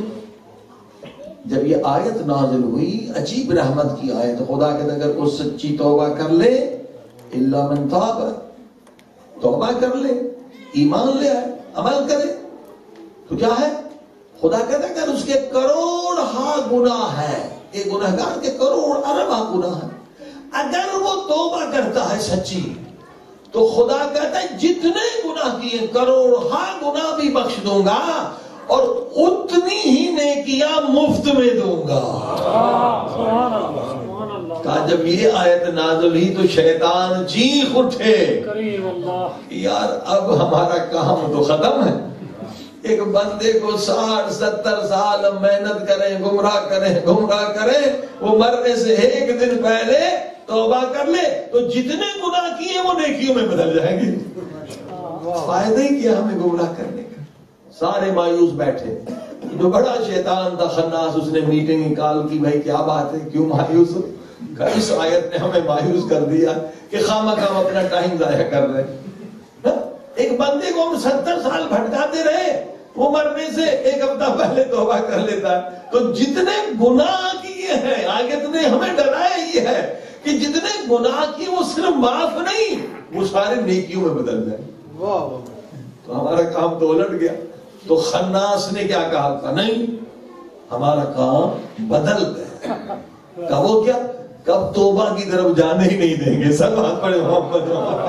جب یہ آیت نازل ہوئی عجیب رحمت کی آیت، خدا کہتا اگر وہ سچی توبہ کر لے، الا من تاب، توبہ کر لے، ایمان لے آئے، عمل کرے تو کیا ہے؟ خدا کہتا اگر اس کے کروڑ ہاں گناہ ہے، ایک گناہگار کے کروڑ ارب گناہ ہے، اگر وہ توبہ کرتا ہے سچی تو خدا کہتا ہے جتنے گناہ کیے کروڑ ہاں گناہ بھی بخش دوں گا اور اتنی ہی نیکیاں مفت میں دوں گا۔ کہا جب یہ آیت نازل ہوئی تو شیطان چیخ اٹھے، یار اب ہمارا کام تو ختم ہے۔ ایک بندے کو 60-70 سال محنت کریں، گمراہ کریں، وہ مرنے سے ایک دن پہلے توبہ کر لے تو جتنے گناہ کیے وہ نیکیوں میں بدل جائیں گے۔ فائدہ ہی کیا ہمیں گمراہ کرنے کا؟ سارے مایوس بیٹھے، جو بڑا شیطان تھا خناس، اس نے میٹنگ نکال کی، بھائی کیا بات ہے، کیوں مایوس ہو؟ اس آیت نے ہمیں مایوس کر دیا کہ خامخواہ ہم اپنا ٹائم ضائع کر رہے ہیں۔ ایک بندے کو ہم 70 سال بھٹکاتے رہے، وہ مرنے سے 1 ہفتہ پہلے توبہ کر لیتا ہے. تو جتنے گناہ کیے ہیں، آگے تم نے ہمیں ڈرایا یہ ہے کہ جتنے گناہ کیے وہ صرف معاف نہیں، وہ سارے نیکیوں میں بدل جائیں. تو ہمارا کام تو الٹ گیا. تو خناس نے کیا کہا تھا؟ نہیں، ہمارا کام بدل گیا. کہا وہ کیا؟ کب توبہ کی طرف جانے ہی نہیں دیں گے. سب ہاتھ پڑے محمد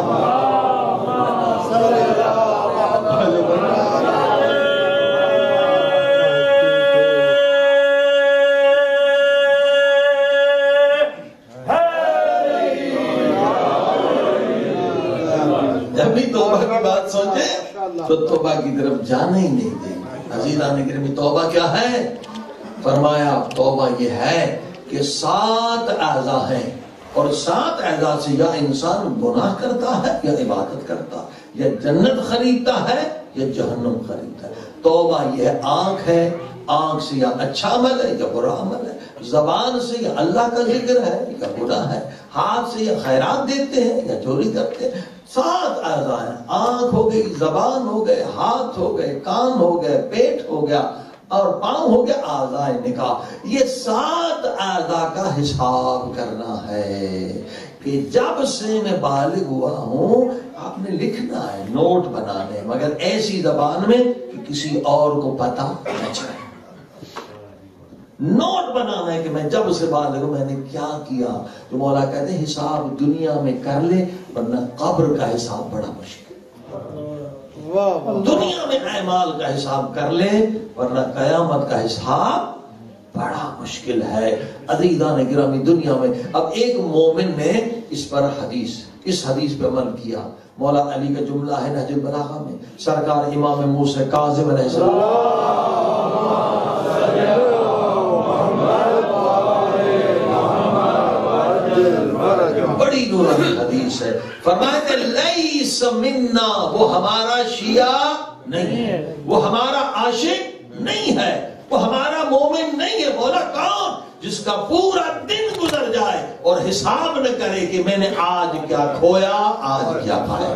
جب بھی توبہ کی بات سوچے تو توبہ کی طرف جانا ہی نہیں دیں گے. عزیزان گرامی، توبہ کیا ہے؟ فرمایا توبہ یہ ہے کہ 7 اعضاء ہیں، اور 7 اعضاء سے یا انسان گناہ کرتا ہے یا عبادت کرتا ہے، یا جنت خریدتا ہے یا جہنم خریدتا ہے. توبہ یہ آنکھ ہے، آنکھ سے یا اچھا عمل ہے یا برا عمل ہے. زبان سے یا اللہ کا ذکر ہے یا گناہ ہے. ہاتھ سے یا خیرات دیتے ہیں یا چوری کرتے ہیں. 7 اعضاء ہیں. آنکھ ہو گئی، زبان ہو گئے، ہاتھ ہو گئے، کان ہو گئے، پیٹ ہو گیا اور پاؤں ہو گیا اعضاء نکاح. یہ 7 اعضاء کا حساب کرنا ہے کہ جب سے میں بالغ ہوا ہوں. آپ نے لکھنا ہے، نوٹ بنانے، مگر ایسی زبان میں کہ کسی اور کو پتہ نہ چلے. نوٹ بنانا ہے کہ میں جب سے بالغ ہوں میں نے کیا کیا. تو مولا کہتے ہیں حساب دنیا میں کر لے، ورنہ قبر کا حساب بڑا مشکل. دنیا میں اعمال کا حساب کر لے، ورنہ قیامت کا حساب بڑا مشکل ہے. عزیزان گرامی، دنیا میں اب ایک مومن نے اس پر اس حدیث پہ عمل کیا. مولا علی کا جملہ ہے نہج البلاغہ میں، سرکار امام موسیٰ کاظم علیہ السلام بڑی نورانی حدیث ہے. فرمایا کہ لیس منا، وہ ہمارا شیعہ نہیں ہے، وہ ہمارا عاشق نہیں ہے، وہ ہمارا مومن نہیں ہے. بولا کون؟ جس کا پورا دن گزر جائے اور حساب نہ کرے کہ میں نے آج کیا کھویا، آج کیا پایا.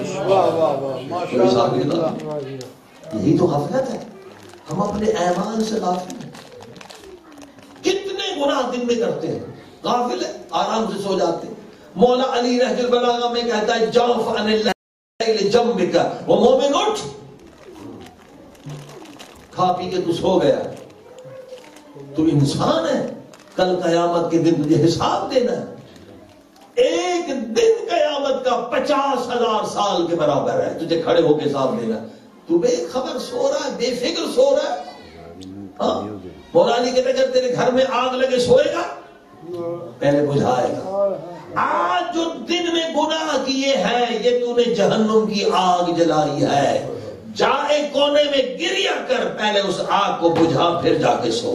یہی تو غفلت ہے. ہم اپنے اعمال سے غافل ہیں. کتنے گناہ دن میں کرتے ہیں، غافل ہے، آرام سے سو جاتے ہیں. مولا علی نہج البلاغہ میں کہتا ہے جوف عن اللیل جنبک، وہ مومن اٹھ، کھا پی کے تو سو گیا، تو انسان ہے، کل قیامت کے دن تجھے حساب دینا ہے. ایک دن قیامت کا 50,000 سال کے برابر ہے، تجھے کھڑے ہو کے حساب دینا. تو بے خبر سو رہا ہے، بے فکر سو رہا ہے. مولا علی کہتے ہیں تیرے گھر میں آگ لگے سوئے گا؟ پہلے بجھائے گا. آج جو دن میں گناہ کیے ہیں یہ تو نے جہنم کی آگ جلائی ہے. جا ایک کونے میں گریا کر، پہلے اس آگ کو بجھا پھر جا کے سو.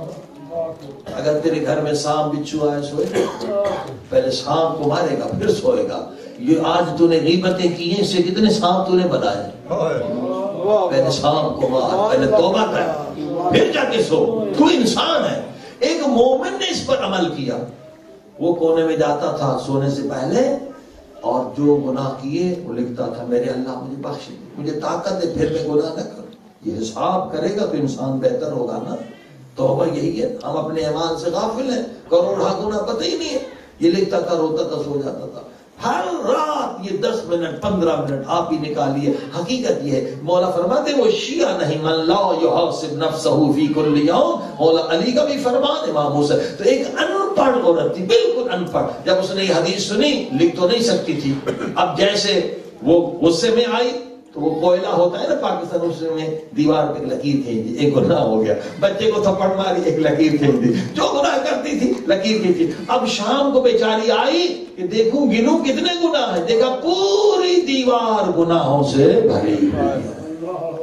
اگر تیرے گھر میں سانپ بچھو آئے سوئے گا، پہلے سانپ کو مارے گا پھر سوئے گا. یہ آج تو نے غیبتیں کی ہیں، اس سے کتنے سانپ تو نے بنائے. پہلے سانپ کو مار، پہلے توبہ کر پھر جا کے سو. تو انسان ہے. ایک مومن نے اس پر عمل کیا. وہ کونے میں جاتا تھا سونے سے پہلے اور جو گناہ کیے وہ لکھتا تھا میرے اللہ مجھے بخش دے، مجھے طاقت دے، پھر میں گناہ نہ کروں. یہ حساب کرے گا تو انسان بہتر ہوگا نا. توبہ یہی ہے. ہم اپنے ایمان سے غافل ہیں، کروڑا گناہ پتہ ہی نہیں ہے. یہ لکھتا تھا، روتا تھا، سو جاتا تھا. ہر رات یہ 10 منٹ 15 منٹ آپ ہی نکالیے. حقیقت یہ ہے. مولا فرماتے وہ شیعہ نہیں من لا یحاسب نفسہ فی کل یوم. مولا علی کا بھی فرمان امام موسیٰ. تو ایک ان پڑھ عورت تھی، بالکل ان پڑھ، جب اس نے یہ حدیث سنی لکھ تو نہیں سکتی تھی. اب جیسے وہ غصے میں آئی تو وہ کوئلہ ہوتا ہے نا پاکستان، اس میں دیوار پہ لکیر کھینچ دی، ایک گناہ ہو گیا. بچے کو تھپڑ ماری، ایک لکیر کھینچ دی. جو گناہ کرتی تھی لکیر کھینچ دی. اب شام کو بیچاری آئی کہ دیکھوں گنوں کتنے گناہ ہیں. دیکھا پوری دیوار گناہوں سے بھری ہوئی.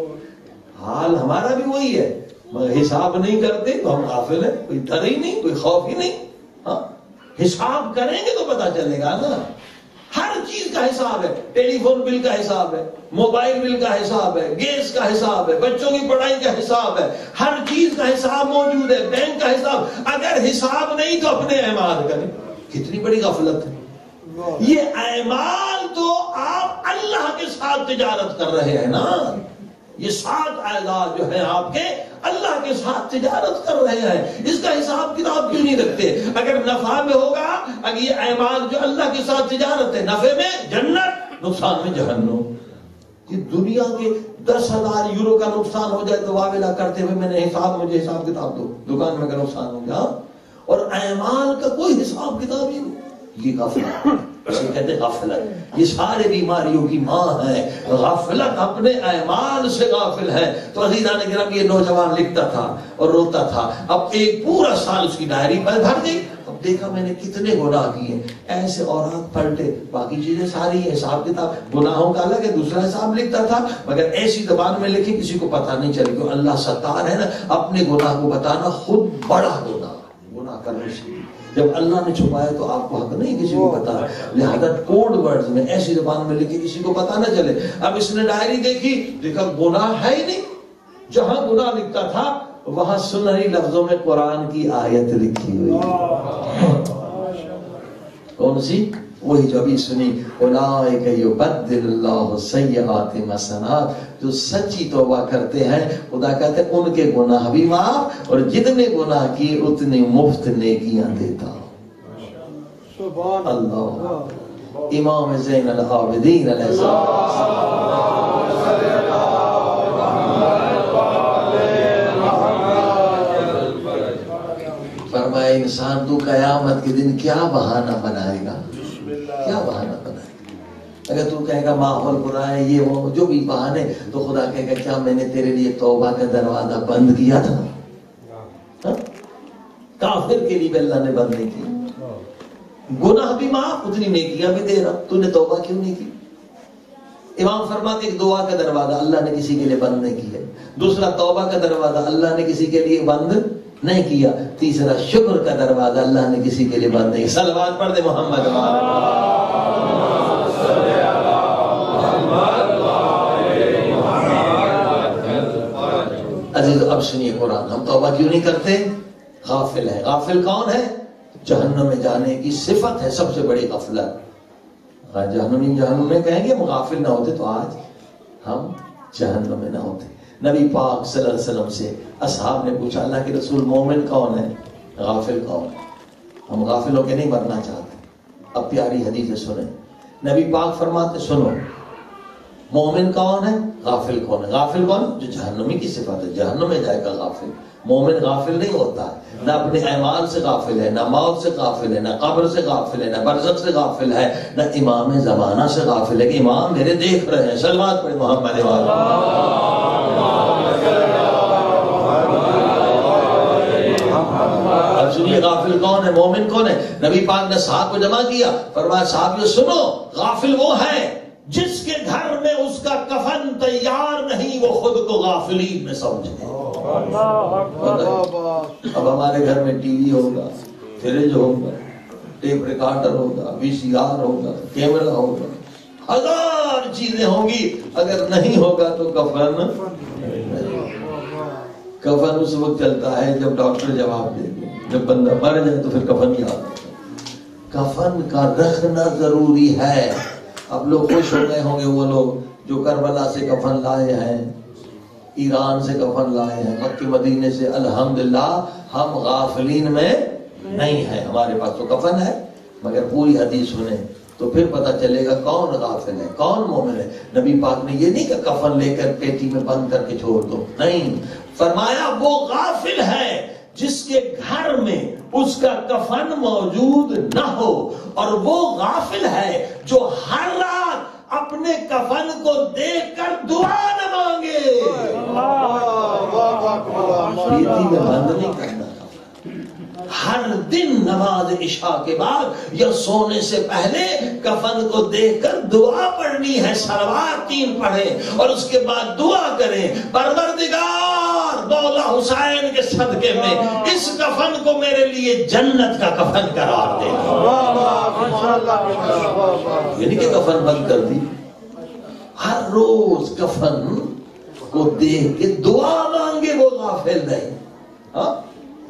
حال ہمارا بھی وہی ہے. حساب نہیں کرتے تو ہم غافل ہیں. کوئی ڈر ہی نہیں، کوئی خوف ہی نہیں. ہاں حساب کریں گے تو پتا چلے گا نا. ہر چیز کا حساب ہے. ٹیلی فون بل کا حساب ہے، موبائل بل کا حساب ہے، گیس کا حساب ہے، بچوں کی پڑھائی کا حساب ہے. ہر چیز کا حساب موجود ہے. بینک کا حساب. اگر حساب نہیں تو اپنے اعمال کریں. کتنی بڑی غفلت ہے. یہ اعمال تو آپ اللہ کے ساتھ تجارت کر رہے ہیں نا، یہ 7 اعزاز جو ہیں آپ کے اللہ کے ساتھ تجارت کر رہے ہیں، اس کا حساب کتاب کیوں نہیں رکھتے؟ اگر نفع میں ہوگا، اگر یہ اعمال جو اللہ کے ساتھ تجارت ہے، نفع میں جنت، نقصان میں جہنم. یہ دنیا کے 10,000 یورو کا نقصان ہو جائے تو واویلا کرتے ہوئے میں نے مجھے حساب کتاب دو، دکان میں کا نقصان ہو گیا، اور اعمال کا کوئی حساب کتاب ہی نہیں. یہ غفلت، اسے کہتے ہیں غفلت. یہ سارے بیماریوں کی ماں ہے، غفلت، اپنے اعمال سے غافل ہے. تو عزیزان کرام، یہ نوجوان لکھتا تھا اور روتا تھا. اب ایک پورا سال اس کی ڈائری پر بھر دی. اب دیکھا میں نے کتنے گناہ کیے، ایسے اوراق پلٹے، باقی چیزیں ساری حساب کتاب گناہوں کا الگ ہے، دوسرا حساب لکھتا تھا، مگر ایسی زبان میں لکھی کسی کو پتہ نہیں چلے. کیوں؟ اللہ ستار ہے نا. اپنے گناہ کو بتانا خود بڑا گناہ کرنے سے. جب اللہ نے چھپایا تو آپ کو حق نہیں کسی کو پتا، لہذا کوڈ ورڈز میں ایسی زبان میں لکھی کسی کو پتا نہ چلے. اب اس نے ڈائری دیکھی، دیکھا گناہ ہے ہی نہیں. جہاں گناہ لکھتا تھا وہاں سنہری لفظوں میں قرآن کی آیت لکھی ہوئی. کون سی؟ وہی جو ابھی سنی، اولئک یبدل اللہ سیئات حسنات. جو سچی توبہ کرتے ہیں خدا کہتے ہیں ان کے گناہ بھی معاف، اور جتنے گناہ کیے اتنے مفت نیکیاں دیتا. سبحان اللہ. امام زین العابدین علیہ السلام فرمایا، انسان تو قیامت کے دن کیا بہانہ بنائے گا، کیا بہانہ بنائے گا؟ اگر تو کہے گا ماحول برا ہے، یہ وہ جو بھی بہانے، تو خدا کہے گا کیا میں نے تیرے لیے توبہ کا دروازہ بند کیا تھا؟ کافر کے لیے بھی اللہ نے بند نہیں کیا. گناہ بھی معاف، اتنی نیکیاں بھی دے رہا، تو نے توبہ کیوں نہیں کی؟ امام فرماتے ایک دعا کا دروازہ اللہ نے کسی کے لیے بند نہیں کیا، دوسرا توبہ کا دروازہ اللہ نے کسی کے لیے بند نہیں کیا، تیسرا شکر کا دروازہ اللہ نے کسی کے لیے بند نہیں. صلوات پڑھ دے محمد. عزیز اب سنیے قرآن. ہم توبہ کیوں نہیں کرتے؟ غافل ہے. غافل کون ہے؟ جہنم میں جانے کی صفت ہے سب سے بڑی غفلت. جہنم میں کہیں گے ہم غافل نہ ہوتے تو آج ہم جہنم میں نہ ہوتے. نبی پاک صلی اللہ علیہ وسلم سے اصحاب نے پوچھا، اللہ کے رسول مومن کون ہے، غافل کون ہے؟ ہم غافل ہو کے نہیں مرنا چاہتے. اب پیاری حدیث سنیں. نبی پاک فرماتے سنو، مومن کون ہے، غافل کون ہے. غافل کون؟ جو جہنمی کی صفت ہے، جہنم میں جائے گا غافل. مومن غافل نہیں ہوتا ہے، نہ اپنے اعمال سے غافل ہے، نہ موت سے غافل ہے، نہ قبر سے غافل ہے، نہ برزخ سے غافل ہے، نہ امام زمانہ سے غافل ہے کہ امام میرے دیکھ رہے ہیں. صلوات پڑھیں محمد اب سنیے غافل کون ہے، مومن کون ہے. نبی پاک نے صحابہ کو جمع کیا، فرمایا صحابیو سنو، غافل وہ ہے جس کے گھر میں اس کا کفن تیار نہیں، وہ خود کو غافلین میں سمجھے. اب ہمارے گھر میں ٹی وی ہوگا، فریج ہوگا، ٹیپ ریکارڈر ہوگا، وی سی آر ہوگا، کیمرہ ہوگا، 1000 چیزیں ہوں گی، اگر نہیں ہوگا تو کفن اس وقت چلتا ہے جب ڈاکٹر جواب دے دے. جب بندہ مر جائے تو پھر کفن یاد آتا ہے. کفن کا رکھنا ضروری ہے. اب لوگ خوش ہو گئے ہوں گے وہ لوگ جو کربلا سے کفن لائے ہیں، ایران سے کفن لائے ہیں، مکہ مدینے سے. الحمدللہ ہم غافلین میں نہیں ہیں، ہمارے پاس تو کفن ہے. مگر پوری حدیث سنیں تو پھر پتہ چلے گا کون غافل ہے، کون مومن ہے. نبی پاک نے یہ نہیں کہ کفن لے کر پیٹی میں بند کر کے چھوڑ دو، نہیں. فرمایا وہ غافل ہے جس کے گھر میں اس کا کفن موجود نہ ہو، اور وہ غافل ہے جو ہر رات اپنے کفن کو دیکھ کر دعا نہ مانگے. پیٹی میں بند نہیں کرنا. ہر دن نماز عشاء کے بعد یا سونے سے پہلے کفن کو دیکھ کر دعا پڑھنی ہے. صلوات 3 پڑھیں اور اس کے بعد دعا کریں، پروردگار مولا حسین کے صدقے میں اس کفن کو میرے لیے جنت کا کفن قرار دے. یعنی کہ کفن بند کر دی. ہر روز کفن کو دیکھ کے دعا مانگے، وہ غافل نہیں. پروردگار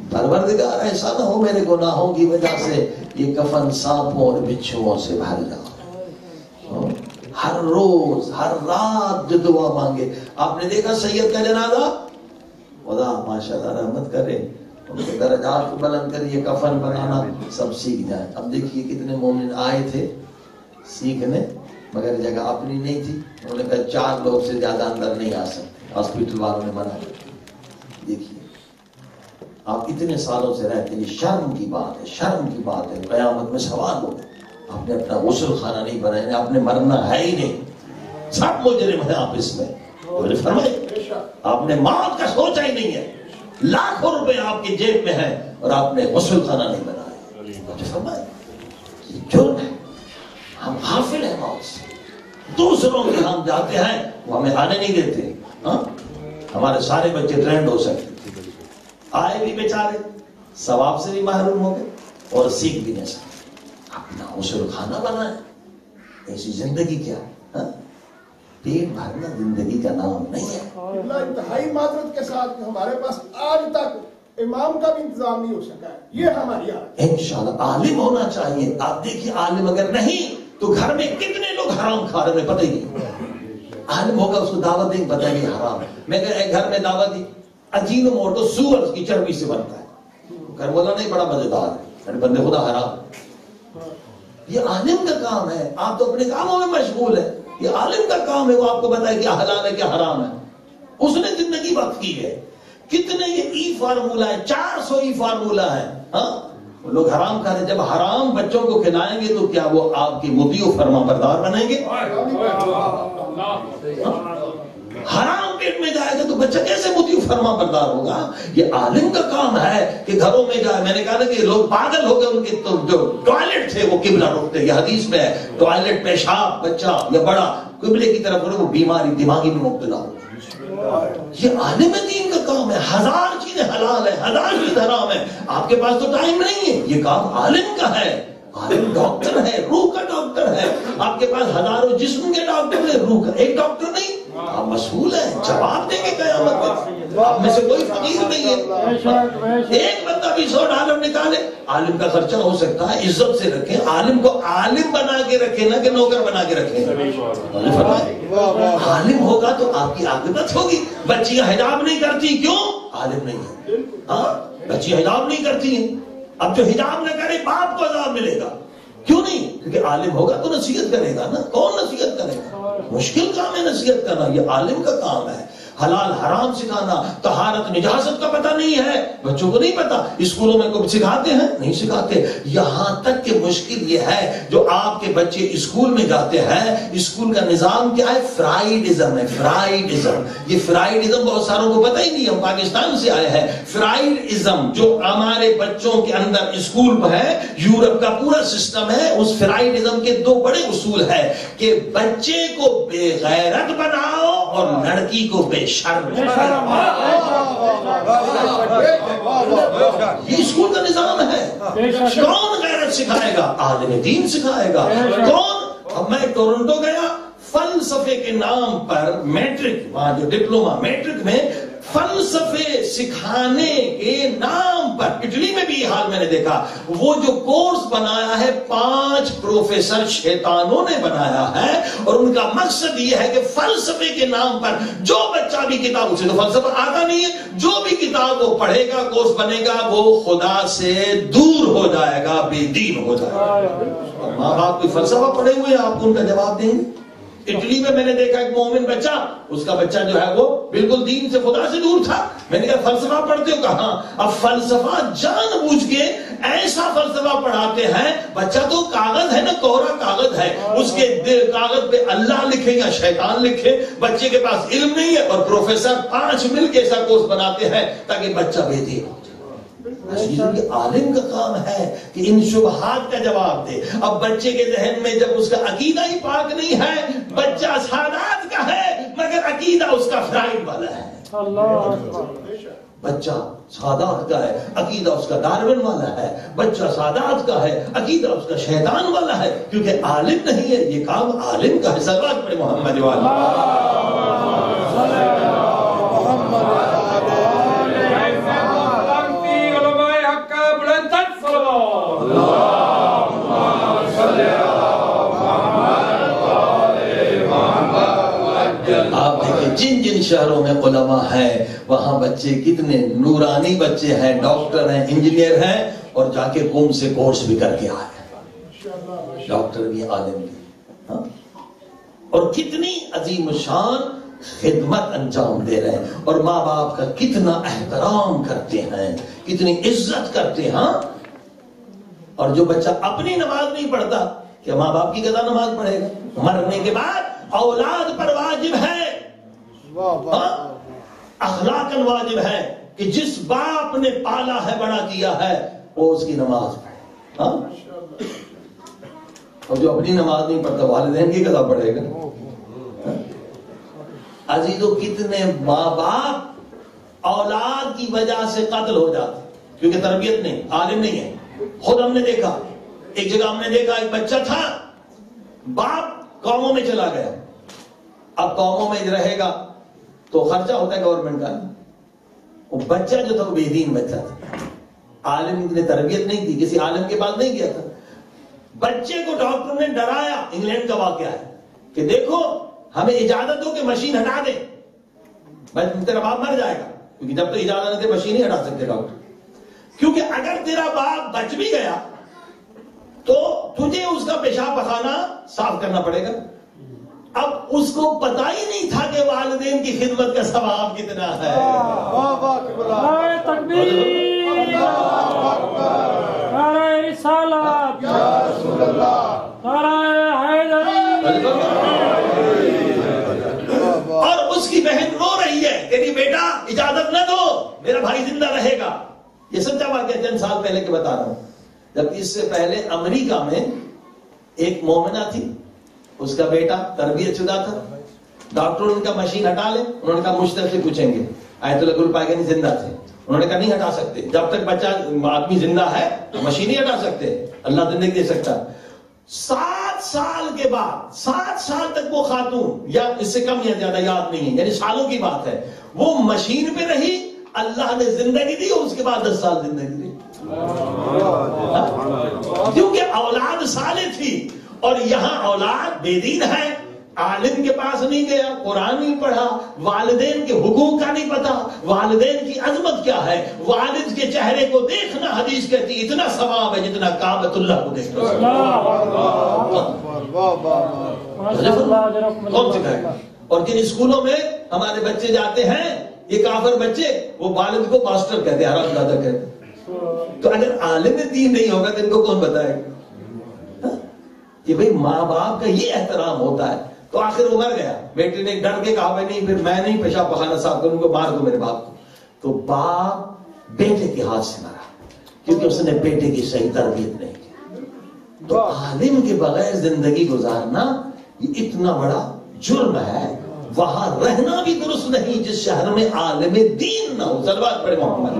پروردگار ایسا نہ ہو میرے گناہوں کی وجہ سے یہ کفن سانپوں اور بچھوؤں سے بھر جاؤ. ہر روز ہر رات جو دعا مانگے. آپ نے دیکھا سید کا جنازہ, خدا ماشاءاللہ رحمت کرے, ان کے درجات کو بلند کرے, یہ کفن بنانا سب سیکھ جائیں. اب دیکھیے کتنے مومن آئے تھے سیکھنے, مگر جگہ اپنی نہیں تھی. انہوں نے کہا 4 لوگ سے زیادہ اندر نہیں آ سکتے, ہاسپٹل والوں نے منع کیا. دیکھیے آپ اتنے سالوں سے رہتے ہیں, یہ شرم کی بات ہے, شرم کی بات ہے. قیامت میں سوال ہوگا, آپ نے اپنا غسل خانہ نہیں بنایا, آپ نے مرنا ہے ہی نہیں, سب مجرم ہیں آپ اس میں. آپ نے موت کا سوچا ہی نہیں ہے, لاکھوں روپے آپ کی جیب میں ہیں اور آپ نے غسل خانہ نہیں بنایا. یہ جرم ہے, ہم غافل ہیں موت سے. دوسروں کے ہم جاتے ہیں, وہ ہمیں آنے نہیں دیتے. ہمارے سارے بچے ٹرینڈ ہو سکتے, آئے بھی بیچارے ثواب سے بھی محروم ہو گئے اور سیکھ بھی نہیں سکتے. اپنا غسل خانہ بنائے, ایسی زندگی کیا, پیٹ بھرنا زندگی کا نام نہیں ہے. انتہائی معذرت کے ساتھ ہمارے پاس آج تک امام کا بھی انتظام نہیں ہو سکا ہے, یہ ہماری حالت. انشاءاللہ عالم ہونا چاہیے. آپ دیکھیے عالم اگر نہیں تو گھر میں کتنے لوگ حرام کھا رہے ہیں پتہ ہی نہیں. عالم ہوگا اس کو دعوت دیں, پتہ نہیں حرام. میں ایک گھر میں دعوت دی, اجینو موٹو سور کی چربی سے بنتا ہے. گھر بولا نہیں بڑا مزیدار ہے, بندے خدا حرام. یہ عالم کا کام ہے, آپ تو اپنے کاموں میں مشغول ہیں. یہ عالم کا کام ہے, وہ آپ کو بتائے کیا حلال ہے کیا حرام ہے. اس نے زندگی وقت کی ہے. کتنے یہ ای فارمولہ ہے, 400 ای فارمولہ ہے. لوگ حرام کھا رہے. جب حرام بچوں کو کھلائیں گے تو کیا وہ آپ کی مطیع و فرما بردار بنیں گے؟ حرام پیٹ میں جائے گا تو بچہ کیسے مطیع و فرما بردار ہوگا؟ یہ عالم کا کام ہے کہ گھروں میں جائے. میں نے کہا نا کہ لوگ پاگل ہو گئے, ان کے تو جو ٹوائلٹ تھے وہ قبلہ رکھتے. یہ حدیث میں ہے, ٹوائلٹ پیشاب بچہ یا بڑا قبلے کی طرف وہ بیماری دماغی میں مبتلا ہو. یہ عالم دین کا کام ہے. 1000 چیزیں حلال ہیں, 1000 چیزیں حرام ہیں. آپ کے پاس تو ٹائم نہیں ہے, یہ کام عالم کا ہے. عالم ڈاکٹر ہے, روح کا ڈاکٹر ہے. آپ کے پاس ہزاروں جسم کے ڈاکٹر ہیں, روح کا ایک ڈاکٹر نہیں. آپ مسئول ہیں, جواب دیں گے قیامت میں. آپ میں سے کوئی فقیر نہیں ہے. ایک بندہ بھی $100 نکالے, عالم کا خرچہ ہو سکتا ہے. عزت سے رکھیں, عالم کو عالم بنا کے رکھیں نہ کہ نوکر بنا کے رکھیں. عالم ہوگا تو آپ کی عاقبت ہوگی. بچیاں حجاب نہیں کرتی, کیوں؟ عالم نہیں ہے. بچیاں حجاب نہیں کرتی ہیں. اب جو حجاب نہ کرے باپ کو عذاب ملے گا. کیوں نہیں؟ کیونکہ عالم ہوگا تو نصیحت کرے گا نا. کون نصیحت کرے گا؟ مشکل کام ہے نصیحت کرنا, یہ عالم کا کام ہے. حلال حرام سکھانا, طہارت نجاست کا پتہ نہیں ہے, بچوں کو نہیں پتا. اسکولوں میں کو سکھاتے ہیں؟ نہیں سکھاتے. یہاں تک کہ مشکل یہ ہے جو آپ کے بچے اسکول میں جاتے ہیں, اسکول کا نظام کیا ہے؟ فرائیڈزم ہے. فرائیڈزم, یہ فرائیڈزم بہت ساروں کو پتہ ہی نہیں. ہم پاکستان سے آئے ہیں. فرائیڈزم جو ہمارے بچوں کے اندر اسکول میں ہے, یورپ کا پورا سسٹم ہے. اس فرائیڈزم کے 2 بڑے اصول ہے کہ بچے کو بے غیرت بناؤ اور لڑکی کو بے شرم. یہ اسکول کا نظام ہے. کون غیرت سکھائے گا؟ عالم دین سکھائے گا. کون؟ اب میں ٹورنٹو گیا, فلسفے کے نام پر میٹرک, وہاں جو ڈپلوما میٹرک میں فلسفے سکھانے کے نام پر, اٹلی میں بھی یہ حال میں نے دیکھا. وہ جو کورس بنایا ہے 5 پروفیسر شیطانوں نے بنایا ہے, اور ان کا مقصد یہ ہے کہ فلسفے کے نام پر جو بچہ بھی کتاب, اسے تو فلسفہ آتا نہیں ہے, جو بھی کتاب وہ پڑھے گا, کورس بنے گا, وہ خدا سے دور ہو جائے گا, بے دین ہو جائے گا. ماں باپ کوئی فلسفہ پڑھے ہوئے, آپ کو ان کا جواب دیں گے. اٹلی میں نے دیکھا ایک مومن بچہ, اس کا بچہ جو ہے وہ بالکل دین سے, خدا سے دور تھا. میں نے کہا فلسفہ پڑھتے ہو؟ کہا. اب فلسفہ جان بوجھ کے ایسا فلسفہ پڑھاتے ہیں, بچہ تو کاغذ ہے نا, کوہرا کاغذ ہے, اس کے کاغذ پہ اللہ لکھے یا شیطان لکھے. بچے کے پاس علم نہیں ہے, اور پروفیسر 5 مل کے ایسا کورس بناتے ہیں تاکہ بچہ بے دین ہو. یہ عالم کا کام ہے کہ ان شبہات کا جواب دے. اب بچے کے ذہن میں جب اس کا عقیدہ ہی پاک نہیں ہے, بچہ سادات کا ہے مگر عقیدہ اس کا فرائیڈ والا ہے. بچہ سادات کا ہے, عقیدہ اس کا ڈارون والا ہے. بچہ سادات کا ہے, عقیدہ اس کا شیطان والا ہے, کیونکہ عالم نہیں ہے. یہ کام عالم کا ہے. صلوات پڑھیں محمد والا. شہروں میں علماء ہیں وہاں بچے کتنے نورانی بچے ہیں، ڈاکٹر ہیں، انجینئر ہیں، اور جا کے قوم سے کورس بھی کر کے آئے، ڈاکٹر بھی عالم بھی، ہاں؟ اور کتنی عظیم شان خدمت انجام دے رہے ہیں، اور ماں باپ کا کتنا احترام کرتے ہیں، کتنی عزت کرتے ہیں، ہاں؟ اور جو بچہ اپنی نماز نہیں پڑھتا کہ ماں باپ کی قضا نماز پڑھے گا؟ مرنے کے بعد اولاد پر واجب ہے، اخلاقاً واجب ہے کہ جس باپ نے پالا ہے بڑا کیا ہے وہ اس کی نماز پڑھے، ہاں؟ اور جو اپنی نماز نہیں پڑھتا والدین کی قضا پڑھے گا؟ عزیزوں کتنے ماں باپ اولاد کی وجہ سے قتل ہو جاتے کیونکہ تربیت نہیں، عالم نہیں ہے۔ خود ہم نے دیکھا، ایک جگہ ہم نے دیکھا ایک بچہ تھا، باپ قوموں میں چلا گیا، اب قوموں میں رہے گا تو خرچہ ہوتا ہے گورنمنٹ کا، وہ بچہ جو تھا وہ بے دین بچہ تھا، عالم نے تربیت نہیں کی، کسی عالم کے پاس نہیں گیا تھا، بچے کو ڈاکٹر نے ڈرایا، انگلینڈ کا واقعہ ہے کہ دیکھو ہمیں اجازت دو کہ مشین ہٹا دے، تیرا باپ مر جائے گا، کیونکہ جب تو اجازت نہیں دے مشین نہیں ہٹا سکتے ڈاکٹر، کیونکہ اگر تیرا باپ بچ بھی گیا تو تجھے اس کا پیشاب پخانہ صاف کرنا پڑے گا۔ اب اس کو پتا ہی نہیں تھا کہ والدین کی خدمت کا ثواب کتنا ہے۔ نعرہ تکبیر، نعرہ رسالت، نعرہ حیدری۔ اور اس کی بہن رو رہی ہے کہ بیٹا اجازت نہ دو، میرا بھائی زندہ رہے گا۔ یہ سچا واقعہ چند سال پہلے کے بتا رہا ہوں، جب اس سے پہلے امریکہ میں ایک مومنہ تھی، اس کا بیٹا تربیت شدہ تھا، ڈاکٹر ان کا مشین ہٹا لے، انہوں نے کہا مشتر سے پوچھیں گے، آیت اللہ گل پائے گا نہیں زندہ تھے، انہوں نے کہا نہیں ہٹا سکتے، جب تک بچہ آدمی زندہ ہے مشین نہیں ہٹا سکتے، اللہ زندگی دے سکتا۔ 7 سال کے بعد، 7 سال تک وہ خاتون، یا اس سے کم یا زیادہ یاد نہیں ہے، یعنی سالوں کی بات ہے، وہ مشین پہ رہی، اللہ نے زندگی دی، اور اس کے بعد 10 سال زندگی دی، کیونکہ اولاد صالح تھی۔ اور یہاں اولاد بے دین ہے، عالم کے پاس نہیں گیا، قرآن نہیں پڑھا، والدین کے حقوق کا نہیں پتا، والدین کی عظمت کیا ہے، والد کے چہرے کو دیکھنا حدیث کہتی اتنا ثواب ہے جتنا کعبۃ اللہ کو دیکھنا۔ کون سکھائے گا؟ اور جن اسکولوں میں ہمارے بچے جاتے ہیں، یہ کافر بچے، وہ والد کو پاسٹر کہتے ہیں، حرام زادہ کہتے ہیں۔ تو اگر عالم دین نہیں ہوگا تو ان کو کون بتائے گا کہ بھئی ماں باپ کا یہ احترام ہوتا ہے؟ تو آخر وہ مر گیا، بیٹے نے ڈر کے کہا بھائی نہیں، پھر میں نہیں پیشاب پخانہ صاف کروں گا، مار دو میرے باپ کو۔ تو باپ بیٹے کے ہاتھ سے مرا کیونکہ اس نے بیٹے کی صحیح تربیت نہیں کی۔ تو عالم کے بغیر زندگی گزارنا یہ اتنا بڑا جرم ہے، وہاں رہنا بھی درست نہیں جس شہر میں عالم دین نہ ہو۔ صلوات پڑھے محمد۔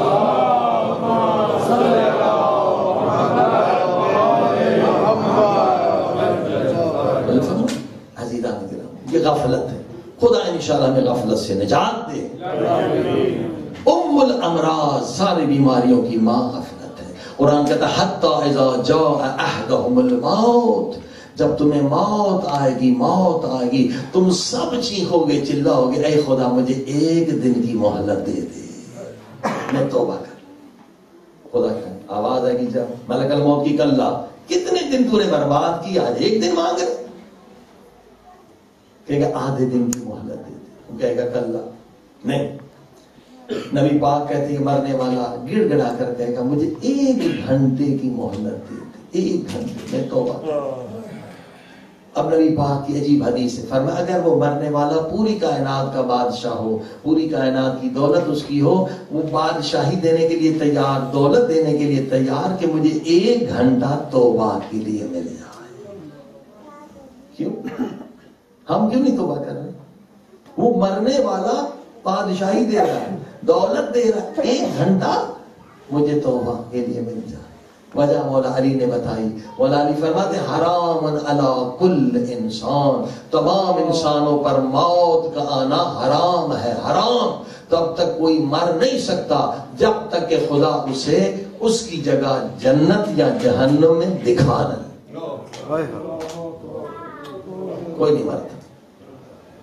یہ غفلت ہے، خدا انشاءاللہ ہمیں غفلت سے نجات دے۔ ام الامراض، ساری بیماریوں کی ماں غفلت ہے۔ قرآن کہتا ہے حتی اذا جاء احدهم الموت، جب تمہیں موت آئے گی، موت آئے گی، تم سب چیخو گے، چلاؤ گے، اے خدا مجھے ایک دن کی مہلت دے دے، میں توبہ کر۔ خدا کہ آواز آئے گی جب ملک الموت کی، کلا کتنے دن تو نے برباد کی، آج ایک دن مانگ رہے، کہے گا آدھے دن کی مہلت دے دے، وہ کہے گا کلا نہیں۔ نبی پاک کہتے ہیں مرنے والا گڑ گڑا کر کہے گا مجھے 1 گھنٹے کی مہلت دے دے، 1 گھنٹے میں توبہ کروں۔ اب نبی پاک کی عجیب حدیث ہے، فرمایا اگر وہ مرنے والا پوری کائنات کا بادشاہ ہو، پوری کائنات کی دولت اس کی ہو، وہ بادشاہی دینے کے لیے تیار، دولت دینے کے لیے تیار کہ مجھے 1 گھنٹہ توبہ کے لیے مل جائے۔ کیوں؟ ہم کیوں نہیں توبہ کر رہے؟ وہ مرنے والا بادشاہی دے رہا ہے، دولت دے رہا ہے، 1 گھنٹہ مجھے توبہ کے لیے مل جائے۔ وجہ مولا علی نے بتائی، مولا علی فرماتے حرام علی کل انسان، تمام انسانوں پر موت کا آنا حرام ہے، حرام۔ تب تک کوئی مر نہیں سکتا جب تک کہ خدا اسے اس کی جگہ جنت یا جہنم میں دکھا نہ، کوئی نہیں مرتا۔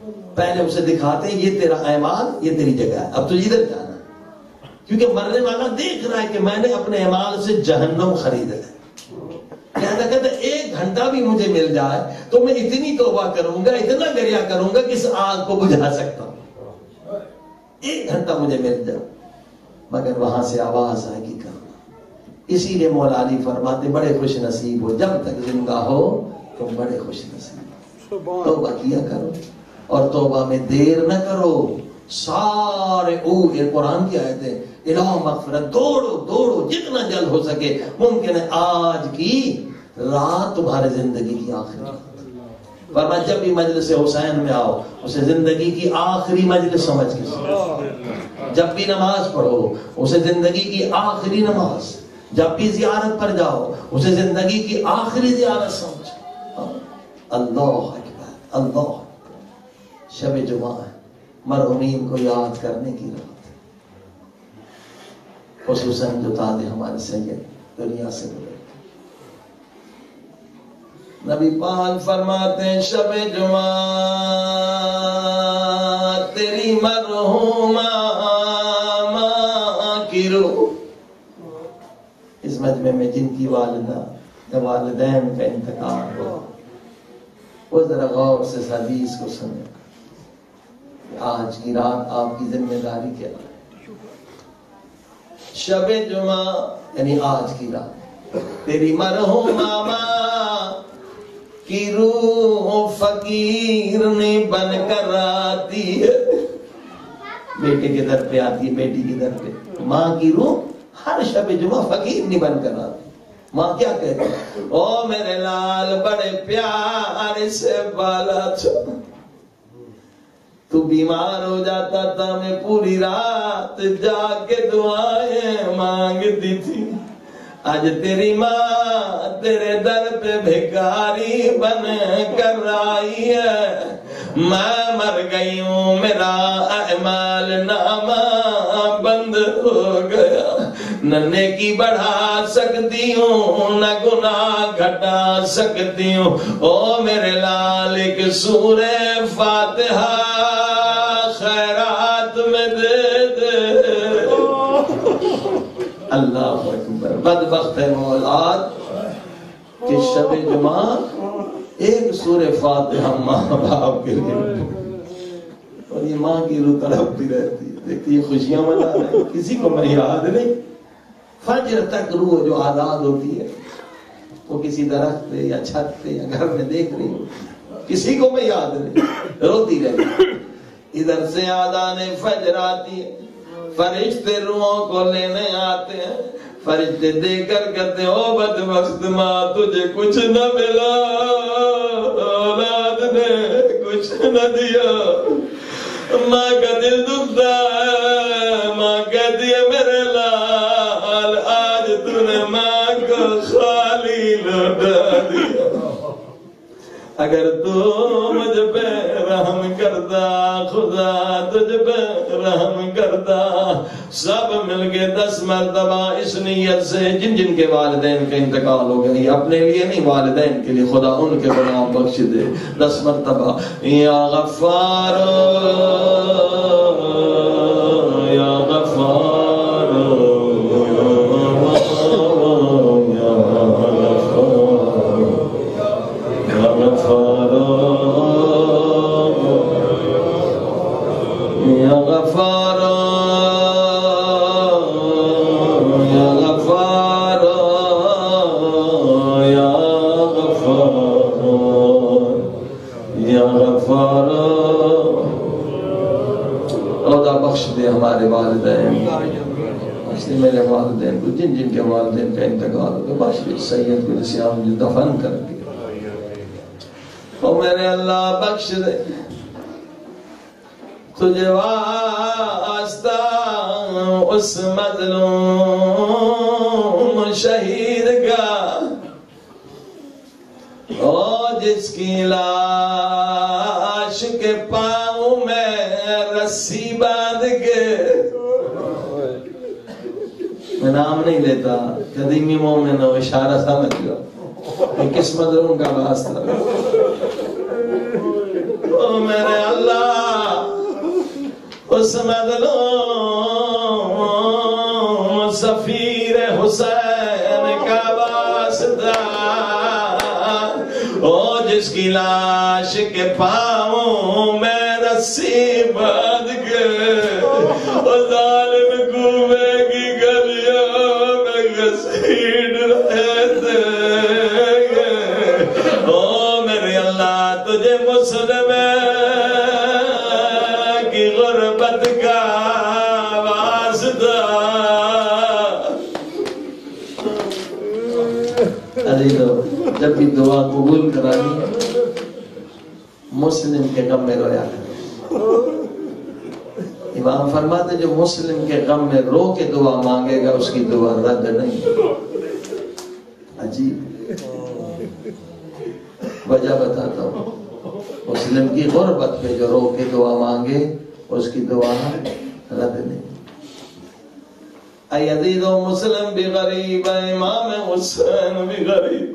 پہلے اسے دکھاتے ہیں یہ تیرا اعمال، یہ تیری جگہ ہے، اب تجھے ادھر جانا ہے، کیونکہ مرنے والا دیکھ رہا ہے کہ میں نے اپنے اعمال سے جہنم خریدا ہے۔ لہذا کہتا ہے 1 گھنٹہ بھی مجھے مل جائے تو میں اتنی توبہ کروں گا، اتنا گریہ کروں گا کہ اس آگ کو بجھا سکتا ہوں۔ 1 گھنٹہ مجھے مل جائے، مگر وہاں سے آواز آئے گی کرنا۔ اسی لیے مولا علی فرماتے بڑے خوش نصیب ہو، جب تک زندہ ہو تو بڑے خوش نصیب ہو، توبہ کیا کرو اور توبہ میں دیر نہ کرو۔ سارے یہ قرآن کی آیت ہے، الہ مغفرت، دوڑو جتنا جلد ہو سکے۔ ممکن ہے آج کی رات تمہارے زندگی کی آخری رات، ورنہ جب بھی مجلس حسین میں آؤ اسے زندگی کی آخری مجلس سمجھ کے سمجھو۔ جب بھی نماز پڑھو اسے زندگی کی آخری نماز، جب بھی زیارت پر جاؤ اسے زندگی کی آخری زیارت سمجھو۔ اللہ اکبر، اللہ اکبر۔ شب جمعہ ہے، مرحومین کو یاد کرنے کی رات ہے، خصوصاً جو تاج ہمارے سید دنیا سے گزرے۔ نبی پاک فرماتے ہیں شب جمعہ تیری مرحومہ ماں کی روح، اس مجمع میں جن کی والدہ یا والدین کا انتقال ہو وہ ذرا غور سے اس حدیث کو سنیں۔ آج کی رات آپ کی ذمہ داری کیا ہے؟ شب جمعہ یعنی آج کی رات تیری مرحومہ ماں کی روح فقیر نے بن کر آتی ہے۔ بیٹے کے در پہ آتی ہے، بیٹی کے در پہ، ماں کی روح ہر شب جمعہ فقیر نہیں بن کر آتی۔ ماں کیا کہتی ہے؟ او میرے لال بڑے پیار سے بالا چھوڑ، تو بیمار ہو جاتا تھا میں پوری رات جا کے دعائیں مانگتی تھی، آج تیری ماں تیرے در پہ بھکاری بن کر آئی ہے، میں مر گئی ہوں، میرا اعمال نامہ بند ہو گیا، نہ نیکی بڑھا سکتی ہوں نہ گناہ گھٹا سکتی ہوں، او میرے لال ایک سورہ فاتحہ خیرات میں دے دے۔ اللہ اکبر۔ بدبخت ہے وہ اولاد کہ شب جمعہ ایک سورہ فاتحہ ماں باپ کے لیے، اور یہ ماں کی روح تڑپتی رہتی ہے، دیکھتی ہے خوشیاں منا رہے ہیں، کسی کو میں یاد نہیں۔ فجر تک روح جو آزاد ہوتی ہے وہ کسی درخت پہ یا چھت پہ یا گھر میں دیکھ رہی ہو، کسی کو میں یاد نہیں، روتی رہتی۔ ادھر سے آذان فجر آتی ہے، فرشتے روحوں کو لینے آتے ہیں، فرشتے دے کر کہتے ہیں او بدبخت ماں تجھے کچھ نہ ملا، اولاد نے کچھ نہ دیا، ماں کا دل دکھتا ہے، ماں کہتی ہے میرے لال آج تو نے ماں کو خالی لوٹا دیا، اگر تو مجھ پہ رحم کرتا خدا تجھ پہ رحم کرتا۔ سب مل کے 10 مرتبہ اس نیت سے جن جن کے والدین کا انتقال ہو گیا، اپنے لیے نہیں والدین کے لیے، خدا ان کے گناہ بخش دے، 10 مرتبہ یا غفار یا غفار یا غفار یا غفار یا غفار یا غفار یا غفار، خدا بخش دے ہمارے والدین، بخش دے میرے والدین کو، جن جن کے والدین کا انتقال ہو گیا، بخش دے سید کو جسے ہم نے دفن کر دیا، او میرے اللہ بخش دے، تجھے واسطہ اس مظلوم شہید کا، او جس کی لاش کے پاؤں میں رسی باندھ کے، میں نام نہیں لیتا، قدیمی مومن ہو، اشارہ سمجھ لو کہ کس مظلوم کا واسطہ، او میرے اللہ سمجھ لو سفیر حسین کا واسطہ او جس کی لاش کے پاؤں میں رسی باندھ کے او ظالم کوفے کی گلیوں میں گھسیٹ رہے تھے او میرے اللہ تجھے مسلم کی غربت کا واسطہ عزیزو جب بھی دعا قبول کرانی مسلم کے غم میں رویا کریں امام فرماتے جو مسلم کے غم میں رو کے دعا مانگے گا اس کی دعا رد نہیں عجیب وجہ بتاتا ہوں مسلم کی غربت پہ جو رو کے دعا مانگے اس کی دعا رد نہیں اے عزیز و مسلم بھی غریب ہے امام حسین بھی غریب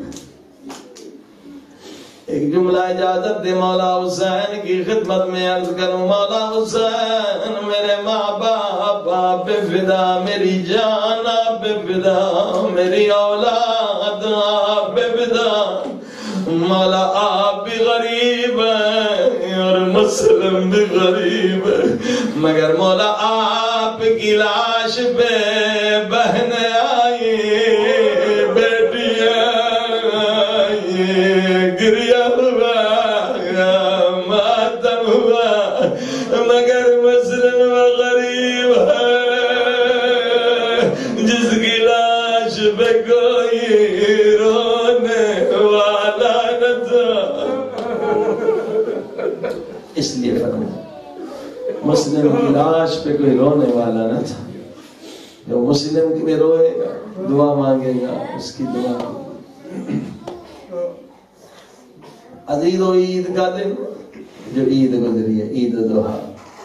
ایک جملہ اجازت دے مولا حسین کی خدمت میں عرض کروں مولا حسین میرے ماں باپ آپ پہ فدا میری جان آپ پہ فدا میری اولاد آپ پہ فدا مولا آپ بھی غریب ہیں اور مسلم بھی غریب ہے مگر مولا آپ کی لاش پہ بہن آئی بیٹیاں آئی گریا ہوا ماتم ہوا مگر مسلم و غریب ہے جس کی لاش پہ کوئی رونے والا نہ تھا اس لیے فرمایا مسلم کی لاش پہ کوئی رونے والا نہ تھا جو مسلم کی میں روئے گا دعا مانگے گا اس کی دعا عزیز و عید کا دن جو عید گزری ہے عید الضحیٰ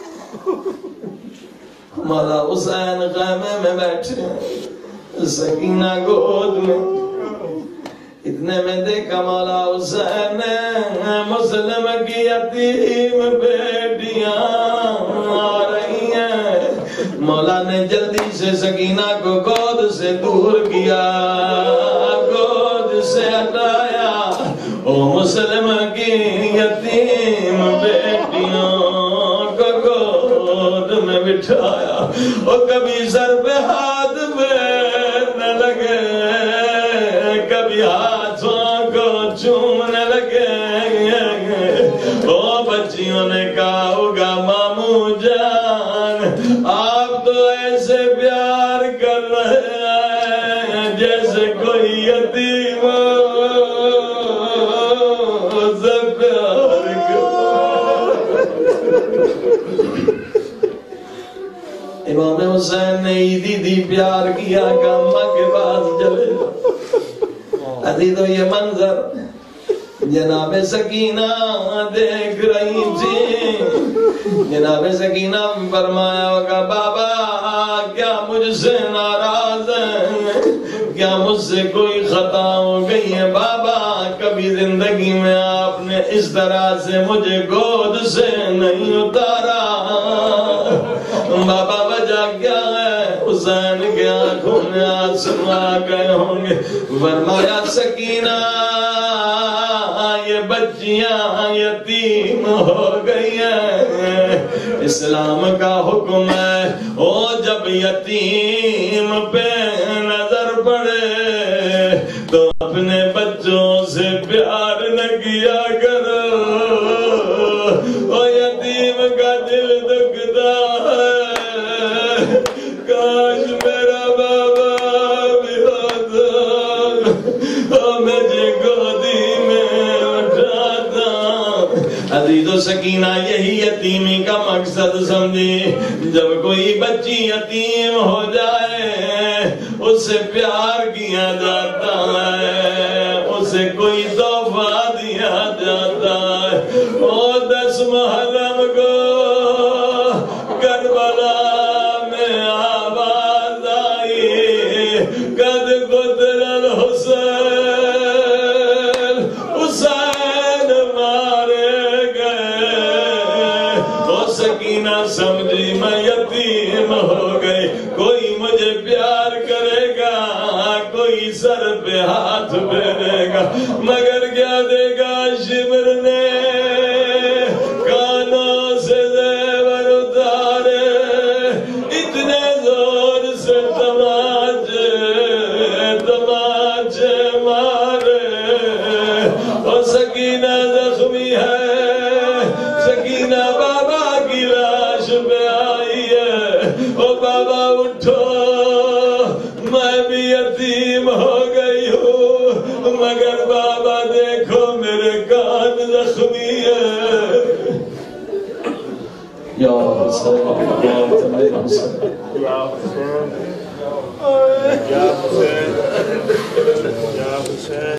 مولا حسین خیمے میں بیٹھے سکینہ گود میں اتنے میں دیکھا مولا حسین مسلم کی یتیم بیٹیاں آ رہی ہیں مولا نے جلدی سے سکینہ کو گود سے دور کیا گود سے ہٹایا او مسلم کی یتیم بیٹیوں کو گود میں بٹھایا او کبھی سر پہ ہاتھ پھیرنے لگے کبھی ہاتھوں کو چومنے لگے او بچیوں نے کہا ہوگا ماموں جان آپ تو ایسے پیار کر رہے ہیں جیسے کوئی یتیم سے پیار کر امام حسین نے عیدی دی پیار کیا کہ اماں کے پاس چلے عزیزو یہ منظر جناب سکینہ دیکھ رہی تھی جناب سکینہ فرمایا ہوگا بابا کیا مجھ سے ناراض ہیں کیا مجھ سے کوئی خطا ہو گئی ہے بابا کبھی زندگی میں آپ نے اس طرح سے مجھے گود سے نہیں اتارا بابا وجہ کیا ہے حسین کے آنکھوں میں آنسو آ گئے ہوں گے فرمایا سکینہ یہ بچیاں یتیم ہو گئی ہیں اسلام کا حکم ہے او جب یتیم پہ نظر پڑے تو اپنے بچوں سے پیار نہ کیا کرو او یتیم کا دل دکھتا ہے کاش میرا بابا بھی ہوتا مجھے گودی میں اٹھاتا عزیز و سکینہ یہی یتیمی کا مقصد سمجھی جب کوئی بچی یتیم ہو جائے اس سے پیار کیا جاتا ہے اسے کوئی تحفہ دیا جاتا ہے او 10 محرم کو کربلا میں آواز آئی قد قتل الحسین حسین مارے گئے وہ سکینہ سمجھی میں کوئی سر پہ ہاتھ پھیرے گا مگر کیا دے گا شمر نے کانوں سے زیور اتارے اتنے زور سے تماچے مارے اور سکینہ زخمی ہے سکینہ بابا کی لاش پہ آئی ہے او بابا اٹھو میں بھی یتیم ہو گئی ہوں مگر بابا دیکھو میرے کان زخمی ہے یا حسین یا حسین